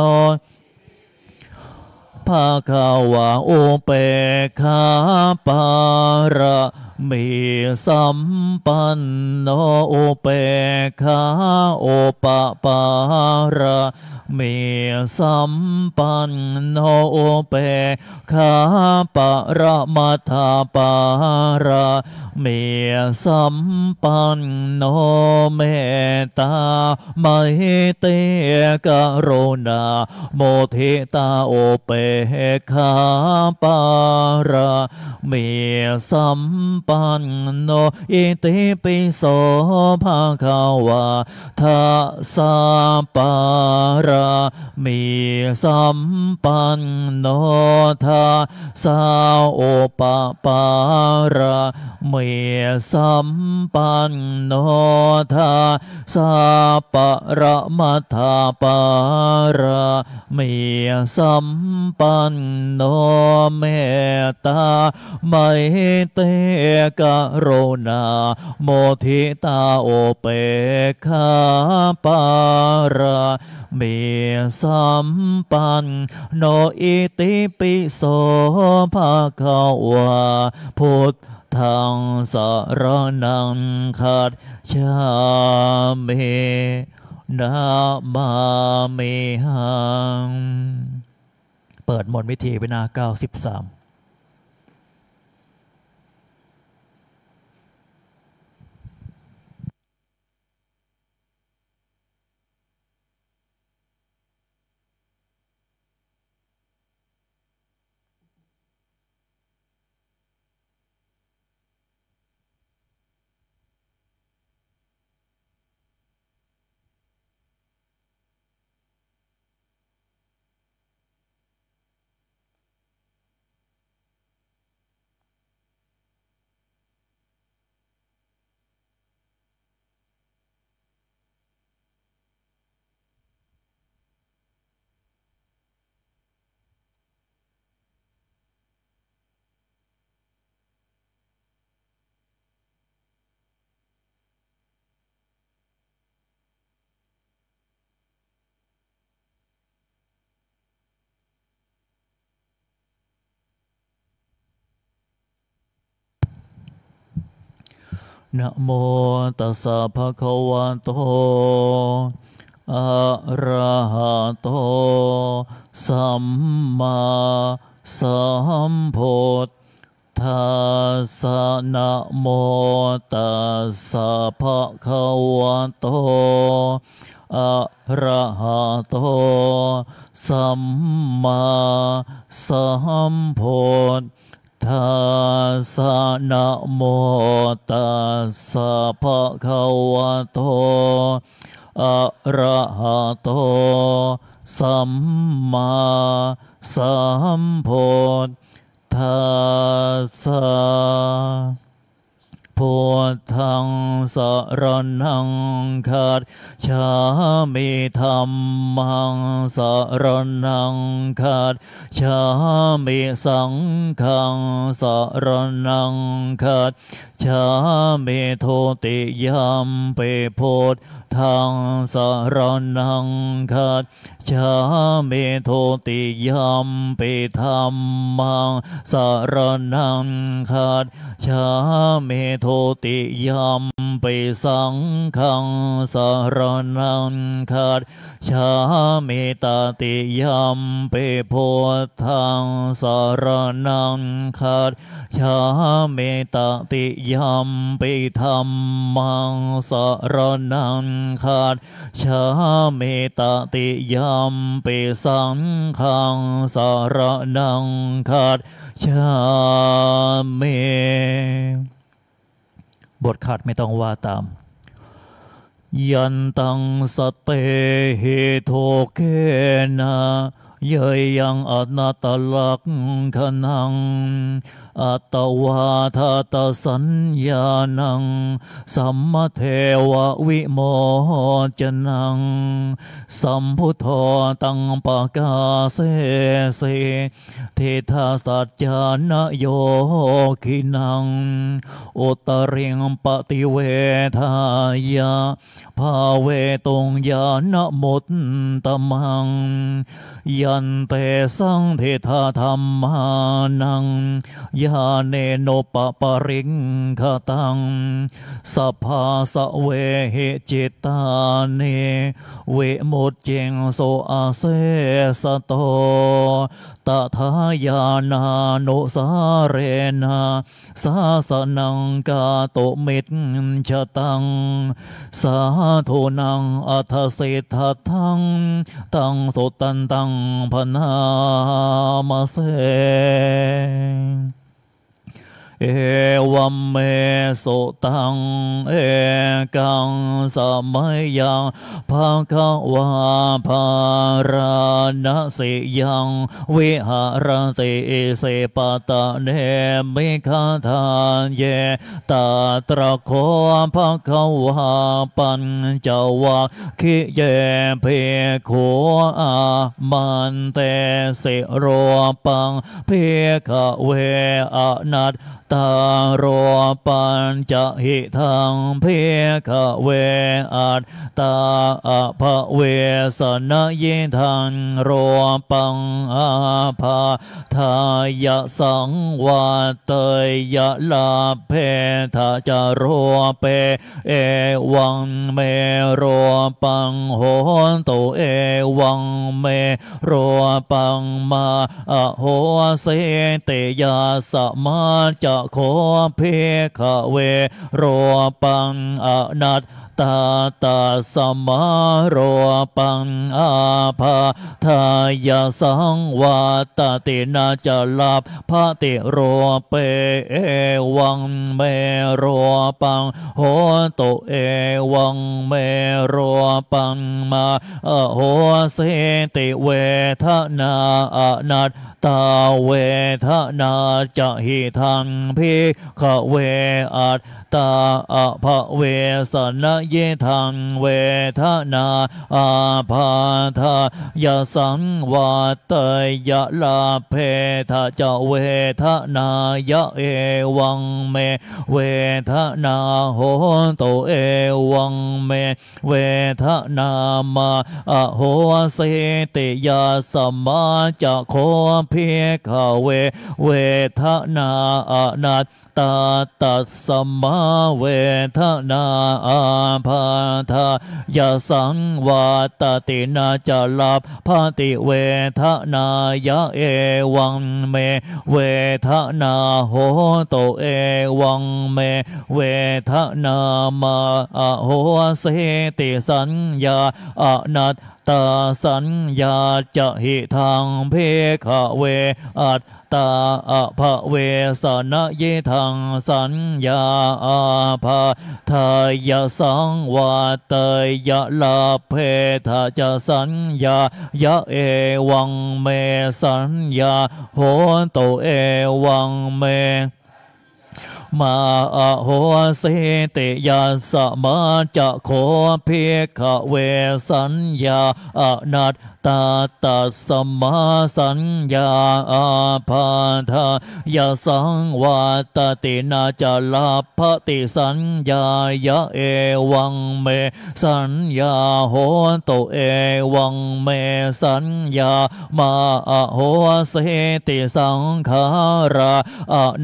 ภะคะวะโอเปคาปาระมีสัมปันโนโอเปคาโอปปาระมีสัมปันโนโอเปคาปรมัตถปาระมีสัมปันโนเมตตามหิเตกรุณาโมทิตาโอเปคาปาระมีสัมปันโนอิติปิโสภะคะวะทาสาปารามีสัมปันโนทาสาโอปปารามีสัมปันโนทาสาปรมัตถปารามีสัมปันโนเมตตามหิเตกรุณาโมทิตาโอเปคาปารามีสัมปันโนอิติปิโสภะคะวะพุทธังสรณังคัจฉามินะมามิหังเปิดมนต์วิธีวินา93นะโมตัสสะภะคะวะโตอะระหะโตสัมมาสัมพุทธัสสะนะโมตัสสะภะคะวะโตอะระหะโตสัมมาสัมพุทธัสสะนะโมตัสสะภะคะวะโตอะระหะโตสัมมาสัมพุทธัสสะพุทธังสรณังคัจฉามิธัมมังสรณังคัจฉามิสังฆังสรณังคัจฉามิทุติยัมปิพุทธังสรณังคัจฉามิทุติยัมปิธัมมังสรณังคัจฉามิทุติยัมปิสังฆังสรณังคัจฉามิตติยัมปิพุทธังสรณังคัจฉามิตติยัมปิธัมมังสรณังคัจฉามิตติยัมปิสังฆังสรณังคัจฉามิบทขาดไม่ต้องว่าตามยันตังสเตหิโทเกนะเยยังอนัตตลักขณังอัตวาทาตสัญญานังสัมมเทววิโมจนังสัมพุทโธตังปะกาเสเสเทธาสัจจานโยคินังอุตริงปฏิเวทายาภาเวตุงญาณมุตตมังยันเตสังเทธาธรรมานังยาเนโนปปริงคตังสัพพาสเวหิจิตาเนเวมุจเจงโสอาเสสโตตถายานานุสาเรนะสาสนังกาโตมิตชะตังสาธุนังอัทสิทธัทังตังสุตันตังพนามาเสเอวัมเมสุตังเอกังสมัยยังภาควาภาราณสิยังวิหารติเสปตะเนมิคาทานเยตาตระโคภาควาปัญจวัคคิเยเพโคอามันเตสิโรปังเพขเวอนัตตาโรปัญจหิทังเพขเวอัตตาอะภะเวสนยิทังโรปังอาภาทายะสังวัตเตยะลาเพทะจโรเปเอวังเมโรปังโหนตุเอวังเมโรปังมาอะโหเสเตยาสมาจะโคเพขเวโรปังอนัตตาตาสมาโรปังอาภาทายาสังวัตตินาจะลาภพติโรเปเอวังเมโรปังโหตุเอวังเมโรปังมาโหเสติเวทนาอนัตตาเวทนาจะหิทังพิขเวอัตตาอะภะเวสนเยทังเวทนาอาภาทายาสังวัตเตยะลาเพทะจะเวทนายะเอวังเมเวทนาโหตุเอวังเมเวทนามาอะโหเสติยาสมาจะโคเพขเวเวทนาอนัตตาตัสสมาเวทนาอาภาทายาสังวัตตินาจะลาภพติเวทนายะเอวังเมเวทนาโหตุเอวังเมเวทนามาอะโหเสติสัญญาอนัตตาสัญญาจะหิทังเพขเวอัตตาอะภะเวสนเยทังสัญญาอาภาทายาสังวัตเตยะลาเพทะจะสัญญายะเอวังเมสัญญาโหตุเอวังเมมาอะโหเสติยาสมาจะโคเพขเวสัญญาอนัตตาตัสสมาสัญญาอาภาทายาสังวัตตินาจะลาภติสัญญายะเอวังเมสัญญาโหตุเอวังเมสัญญามาอะโหเสติสังขาราอนัต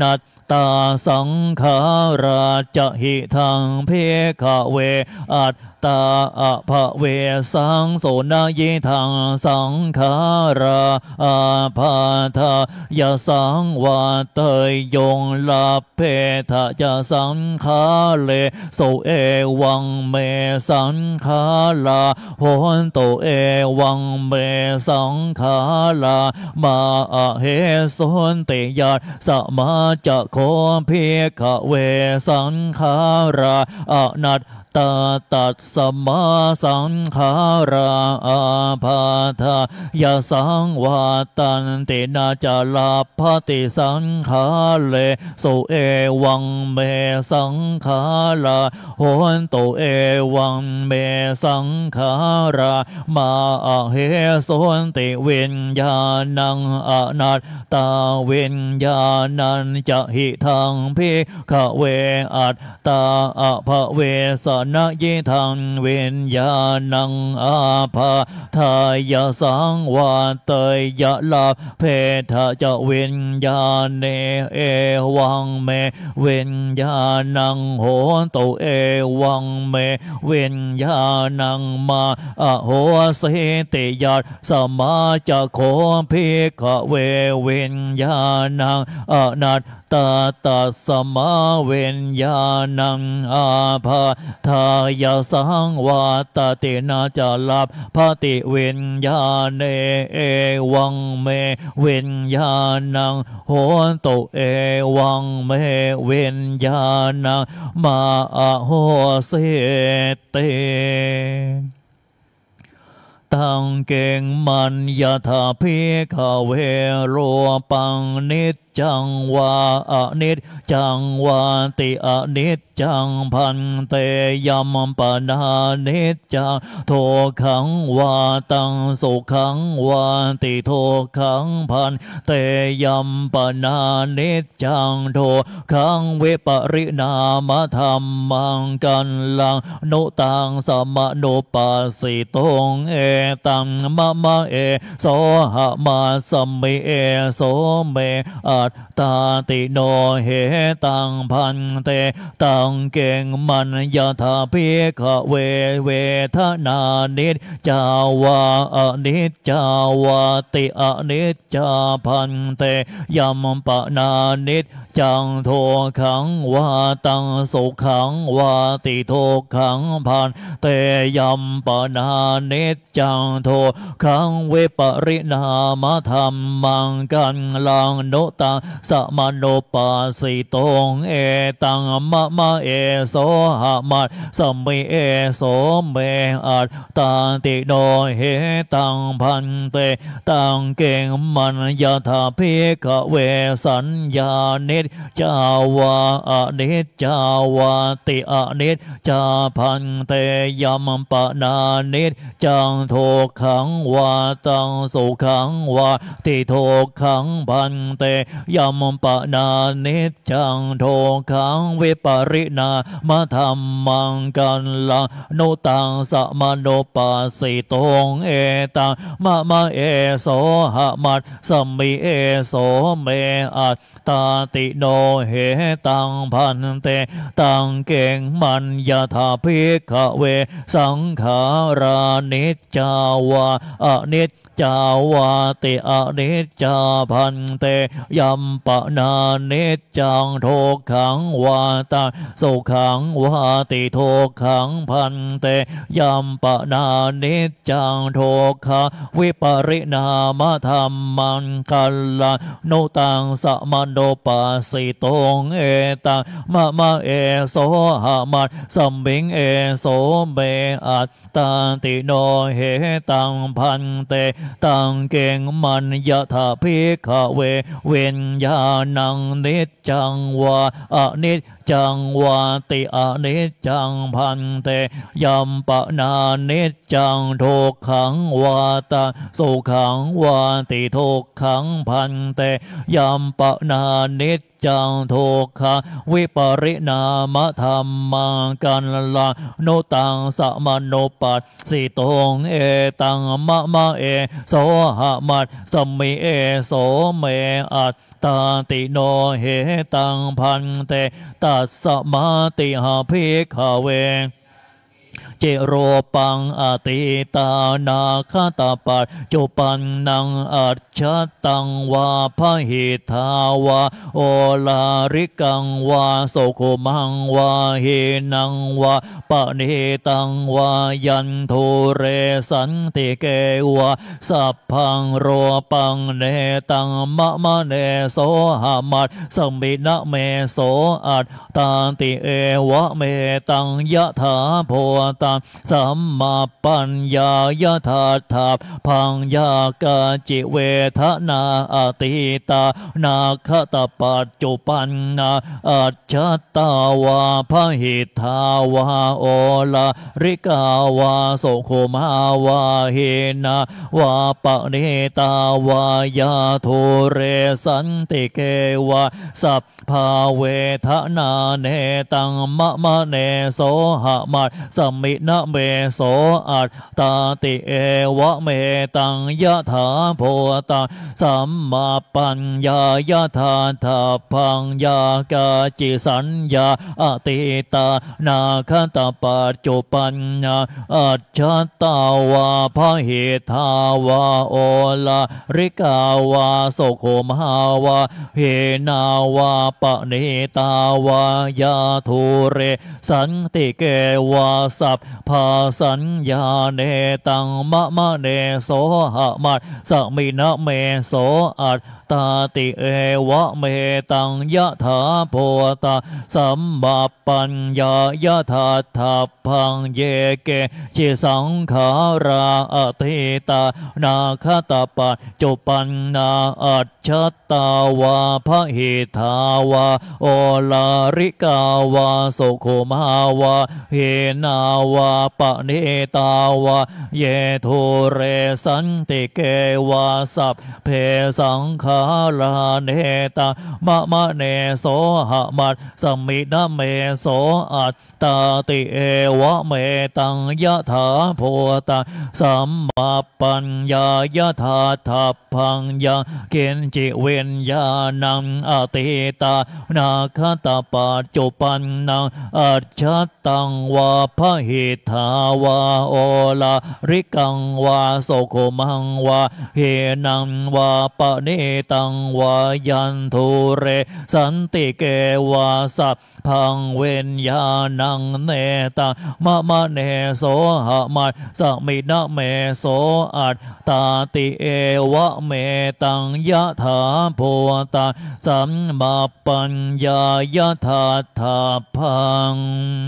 ตาสังขาราจะหิทังเพขเวอัตตาอะภะเวสังโสนายิทังสังขาราอาภาทายาสังวาเตยยงลาเพทะจะสังขาเลโสเอวังเมสังขาลาโหนโตเอวังเมสังขาลามาอะเหสนติยาสมาจะโคภิกขเวสังขาราอนัตตาตัสสมาสังขาราอาภาทายาสังวาตันตินาจาลาภติสังขาเลโสเอวังเมสังขาลาโหนโตเอวังเมสังขารามาอะเหสนติวิญญาณังอนัตตาวิญญาณันจะหิทังภิกขเวอัตตาอะภะเวสนะยิทังวิญญาณังอาภาทายาสังวาเตยะลาเพทะจะวิญญาเนเอวังเมวิญญาณังโหนโตเอวังเมวิญญาณังมาอะโหสิติยัสสมาจะโคภิกขเววิญญาณังอนัตตาตัสสมาวิญญาณังอาภาทายาสังวาตตินาจาลาภติวิญญาเนเอวังเมวิญญาณังโหนโตเอวังเมวิญญาณังมาอะโหสิเตตังเก่งมันยะถาภิกขเวโรปังนิจจังวาอนิจจังวาติอนิจจังพันเตยัมปนานิจจังโทขังวาตังสุขังวาติโทขังพันเตยัมปนานิจจังโทขังวิปริณามธรรมังกันลังโนตังสมโนปัสสิตงเอตังมะมะเอโสหะมาสัมมิเอโสเมอัตตาติโนเหตังพันเตตังเก่งมันยะถาภิกขเวเวทนานิจจาวาอนิจจาวาติอนิจจาพันเตยัมปนานิจจังโทขังวาตังสุขังวาติโทขังพันเตยัมปนานิจจังโทขังวิปริณามธรรมังกันลังโนตังสมโนปัสสิตงเอตังมะมะเอโสหะมัสสมิเอโสเมอัตตาติโนเหตังพันเตตังเก่งมันยะถาภิกขเวสัญญานิจจาวาอนิจจาวาติอนิจจาพันเตยัมปนานิจจังโทขังวาตังสุขังวาติโทขังพันเตยัมปนานิจจังโทขังวิปริณามธรรมังกันลังโนตังสมโนปัสสิตงเอตังมะมะเอโสหะมัสสมิเอโสเมอัตตาติโนเหตังพันเตตังเก่งมันยะถาภิกขเวสังขารานิจจาวาอนิจจาวาติอนิจจาพันเตยัมปนานิจจังโทขังวาตังสุขังวาติโทขังพันเตยัมปนานิจจังโทขังวิปริณามธรรมังกัลลาโนตังสมโนปัสสิตงเอตังมะมะเอโสหะมัสสมิงเอโสเมอัตตาติโนเหตังพันเตตังเก่งมันยะถาภิกขเววิญญาณังนิจจังวาอนิจจังวาติอนิจจังพันเตยัมปนานิจจังโทขังวาตังสุขังวาติโทขังพันเตยัมปนานิจจังโทคะวิปริณามธรรมังกันลังโนตังสมโนปัสสิตงเอตังมะมะเอโสหะมัสสมิเอโสเมอัตตตาติโนเหตังพันเตตัสสมาติหาภิกขเวเจโรปังอติตานาคตาปัจจุปันนังอัจฉตังวาพหิทาวาโอลาริกังวาโสโคมังวาเฮนังวาปะเนตังวายันโทเรสันติเกวาสัพพังโรปังเนตังมะมะเนโสหามัดสมินะเมโสอัตตาติเอวะเมตังยะถาโพตังสัมมาปัญญายะถาถาพังยากาจิเวทนาอติตานาคตปัจจุปันนาอัจฉตาวาพหิทาวาโอลาริกาวาโสโคมาวาเฮนาวาปะเนตาวายาโทเรสันติเกวาสัพพาเวทนาเนตังมะมะเนโสหะมัดสมินะเมโสอัตตาติเอวะเมตังยะถาโพตังสัมมาปัญญายะถาถาพังยากาจิสัญญาอติตานาคตปัจจุปันนาอัจฉตาวาพหิทาวาโอลาริกาวาโสโคมาวาเฮนาวาปะเนตาวายาทุเรสันติเกวาสัพพาสัญญาเนตังมะมะเนโสหะมัดสมินะเมโสอัตตาติเอวะเมตังยะถาโพตาสัมมาปัญญายะถาถาพังเยเกจิสังขาราอติตานาคตปัจจุปันนาอัจฉตาวาพหิทาวาโอลาริกาวาโสโคมาวาเฮนาวาปะเนตาวาเยโทเรสันติเกวาสัพเพสังขาราเนตังมะมะเนโสหะมัดสมินะเมโสอัตตาติเอวะเมตังยะถาโพตังสัมมาปัญญายะถาถาพังยังเกณจิเวนญาณังอติตานาคตปัจจุปันนังอัจฉตังวาพหิทาวาโอลาริกังวาโสโคมังวาเฮนังวาปะเนตังวายันทุเรสันติเกวาสัพพังเวนญาณังเนตังมะมะเนโสหะมัดสมินะเมโสอัตตาติเอวะเมตังยะถาโพตังสัมมาปัญญายะถาถาพัง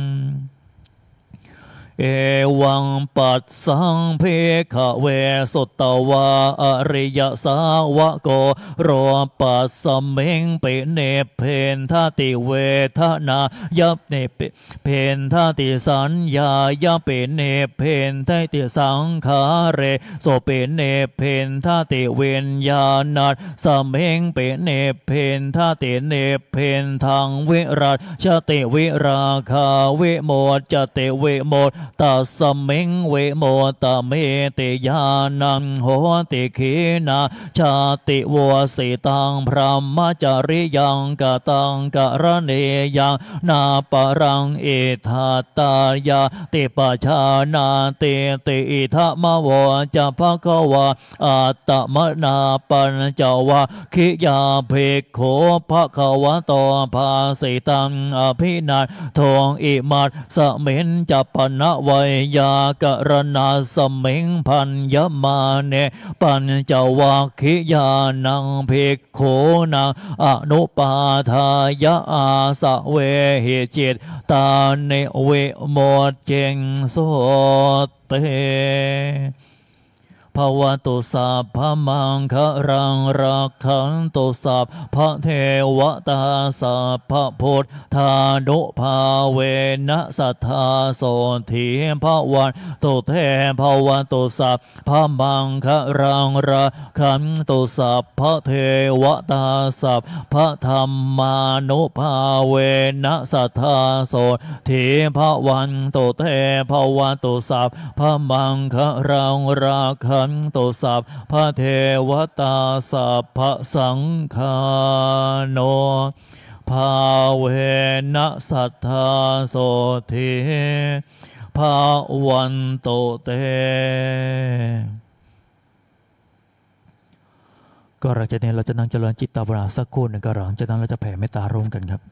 เอวังปัสสังเพขะเวสุตตวาอริยสาวกโกโรปัสสมิงเปเนเพนทาติเวทนายับเนเพนทาติสัญญายับเปเนเพนทาติสังขาเรโสเปเนเพนทาติเวนญาณัสสมิงเปเนเพนทาติเนเพนทางวิรัตชติวิราคาวิโมจจติวิโมจตัสสมิงเวโมตเมติญาณังโหติขีนาชาติวสิตังพรหมจริยังกตังกรเนยังนาปรังเอธาตายาติปชานาติติอิทะมะวะจะภะคะวะอัตตมนาปัญจวะขิยาภิกขุภะคะวะโตภาสิตังอภินันทงอิมัตสมินจัปปนะวัยยากรณาสมิงพันยมาเนปัญจวัคคิยานังภิกขุนังอนุปาทายะอาสะเวหิจิตตาเนเวโมเจงโสเตภวตุสัพพมังครังรักขันตุสัพพเทวตาสัพพพุทธานุภาเวนะสัทธาโสธีภวันตุเทภวตุสัพพมังครังรักขันตุสัพพเทวตาสัพพธรรมานุภาเวนะสัทธาโสธีภวันตุเทภวตุสัพพมังครังรักขันนตุสัพพะเทวตาสัพพะสังฆาโนภาเวนะสัทธาโสทิภาวันโตเตก็หลังจากนี้เราจะนั่งเจริญจิตตภาวนาสักครู่หนึ่งก็หลังจากนั้นเราจะแผ่เมตตาร่วมกันครับ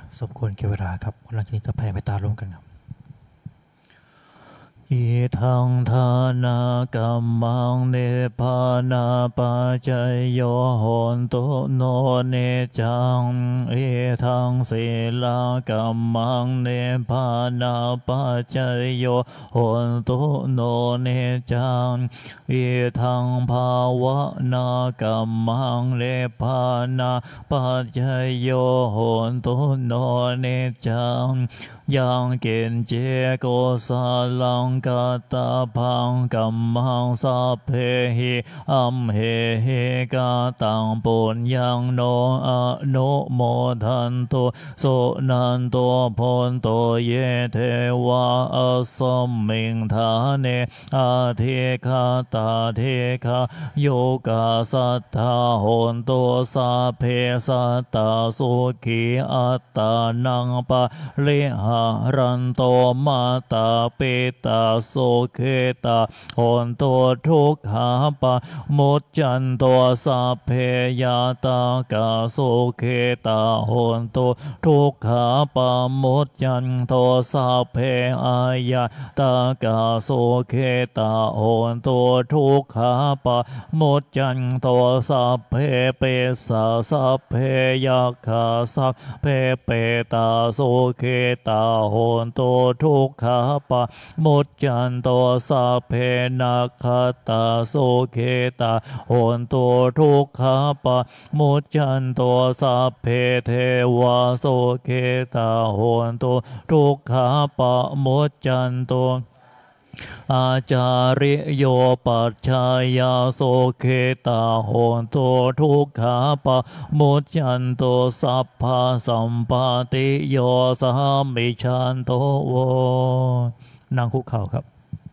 สมควรแก่เวลาครับหลังจากนี้จะแผ่เมตตาร่วมกันครับอิทังทานากัมมังเนปานาปัจจยโยโหนตุโนเนจังอิทังศีลากัมมังเนปานาปัจจยโยโหนตุโนเนจังอิทังภาวนากัมมังเลปานาปัจจยโยโหนตุโนเนจังยังเกณฑ์เจโกสาลังกาตาพังกัมมังสัพเพหิอัมเหหิกาตังปุญญังโนอโนโมทันตุโสนันโตพนโตเยเทวาอสมมิงทาเนอาเทคาตาเทคาโยกาสัทธาโหนโตสาเพสัตตาสุขีอัตตานังปะเลหะรันโตมาตาปิตาโสเคตาโหนโตทุกขาปะมุจจันโตสัพเพยาตากาโสเคตาโหนโตทุกขาปะมุจจันโตสัพเพอายาตากาโสเคตาโหนโตทุกขาปะมุจจันโตสัพเพเปสาสัพเพยัคขาสัพเพเปตาโสเคตาโหนโตทุกขาปะมุจจันโตสัพเพนัคขตาโสเคตาโหนโตทุกขาปะมุจจันโตสัพเพเทวาโสเคตาโหนโตทุกขาปะมุจจันโตอาจาริโยปัจฉายาโสเคตาโหนโตทุกขาปะมุจจันโตสัพพะสัมปติโยสหมิชันโตโวนั่งคุกเข่าครับ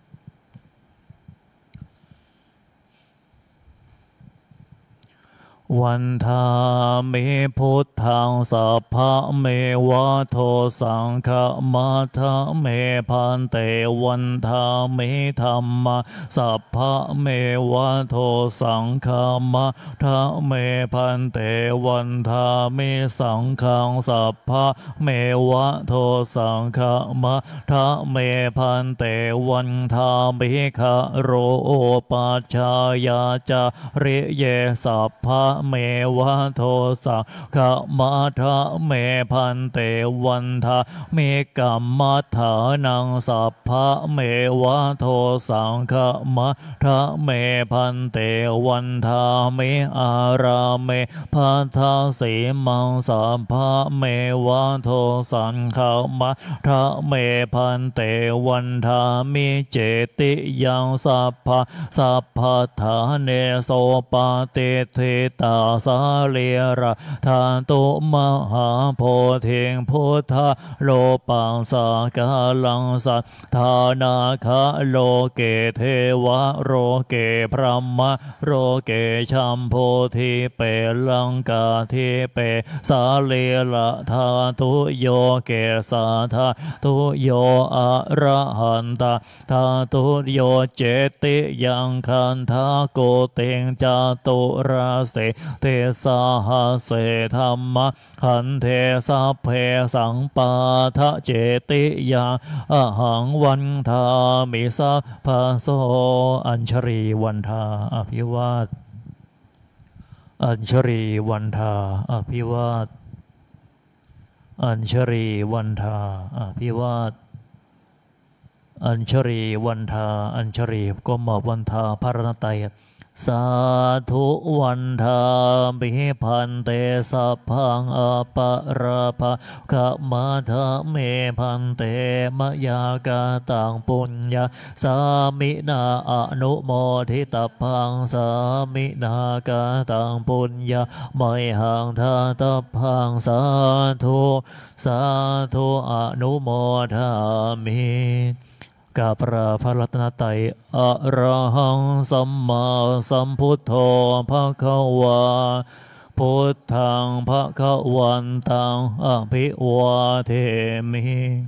วันทามิพุทธังสัพพะเมวะโทสังฆมัทธะเมพันเตวันทามิธัมมะสัพพะเมวะโทสังฆมัทธะเมพันเตวันทามิสังฆังสัพพะเมวะโทสังฆมัทธะเมพันเตวันทามิคะโรปัจฉายาจาริเยสัพพะเมวะโทสังฆมัทธะเมพันเตวันทาเมกัมมัฏฐานังสัพพะเมวะโทสังฆมัทธะเมพันเตวันทาเมอาราเมพัทธาสีมังสัพพะเมวะโทสังฆมัทธะเมพันเตวันทามิเจติยังสัพพะสัพพะทาเนโสปาเตเทตาสาเลระทานตุมหาโพธิงพุทธโลปังสากาลังสัทธานาคะโลเกเทวะโรเกพระมะโรเกชัมโพธิเปลังกาทิเปสาเลระทาตุโยเกสาธาตุโยอะระหันตาทาตุโยเจติยังคันทาโกเตงจาตุราเสเทสาหาเสธรรมะขันเทสัพเพสังปาทะเจติยังอหังวันทามิสัพพะโสอัญชรีวันทาอภิวาทอัญชรีวันทาอภิวาทอัญชรีวันทาอภิวาทอัญชรีวันทาอัญชรีก็มอบวันทาพระรัตนตรัยสาธุวันทามิพันเตสัพพังอปะระภะขะมาทะเมพันเตมะยากาตังปุญญาสามินาอนุโมทิตาพังสามินากาตังปุญญาไมหังทาตาพังสาธุสาธุอนุโมทามิกราบพระรัตนตรัยอะระหังสัมมาสัมพุทโธภควาพุทธังภวันตังอภิวาเทมิ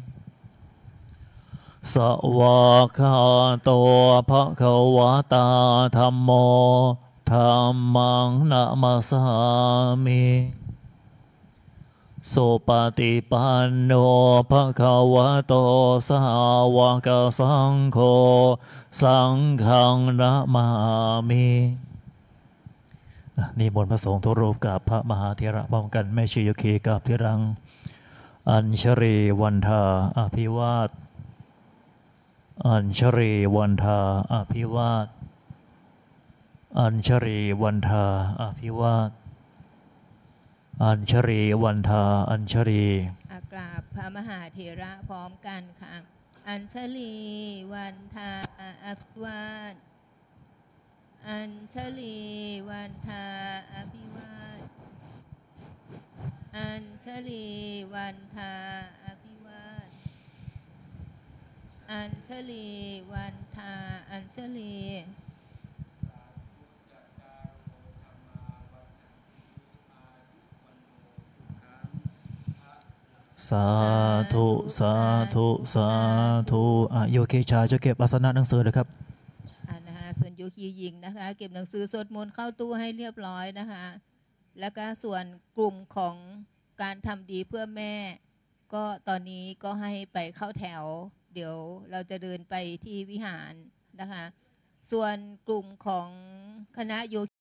สวากขาโตภควตาธัมโมธัมมังนะมัสสามิสุปฏิปันโนภะคะวะโตสาวกสังโฆสังฆังนะมามินิมนต์พระสงฆ์ทุกรูปกับพระมหาเถระพร้อมกันแม่ชีโยคีกับพิรังอัญชรีวันทาอภิวาทอัญชรีวันทาอภิวาทอัญชรีวันทาอภิวาทอัญชรีวันทาอัญชรีกราบพระมหาเถระพร้อมกันค่ะอัญชลีวันทาอภิวาทอัญชลีวันทาอภิวาทอัญชลีวันทาอภิวาทอัญชลีวันทาอัญชลีสาธุสาธุสาธุโยเคชาจะเก็บอาสนะหนังสือเลยครับนะคะส่วนโยคีหญิงนะคะเก็บหนังสือสวดมนต์เข้าตู้ให้เรียบร้อยนะคะแล้วก็ส่วนกลุ่มของการทำดีเพื่อแม่ก็ตอนนี้ก็ให้ไปเข้าแถวเดี๋ยวเราจะเดินไปที่วิหารนะคะส่วนกลุ่มของคณะโย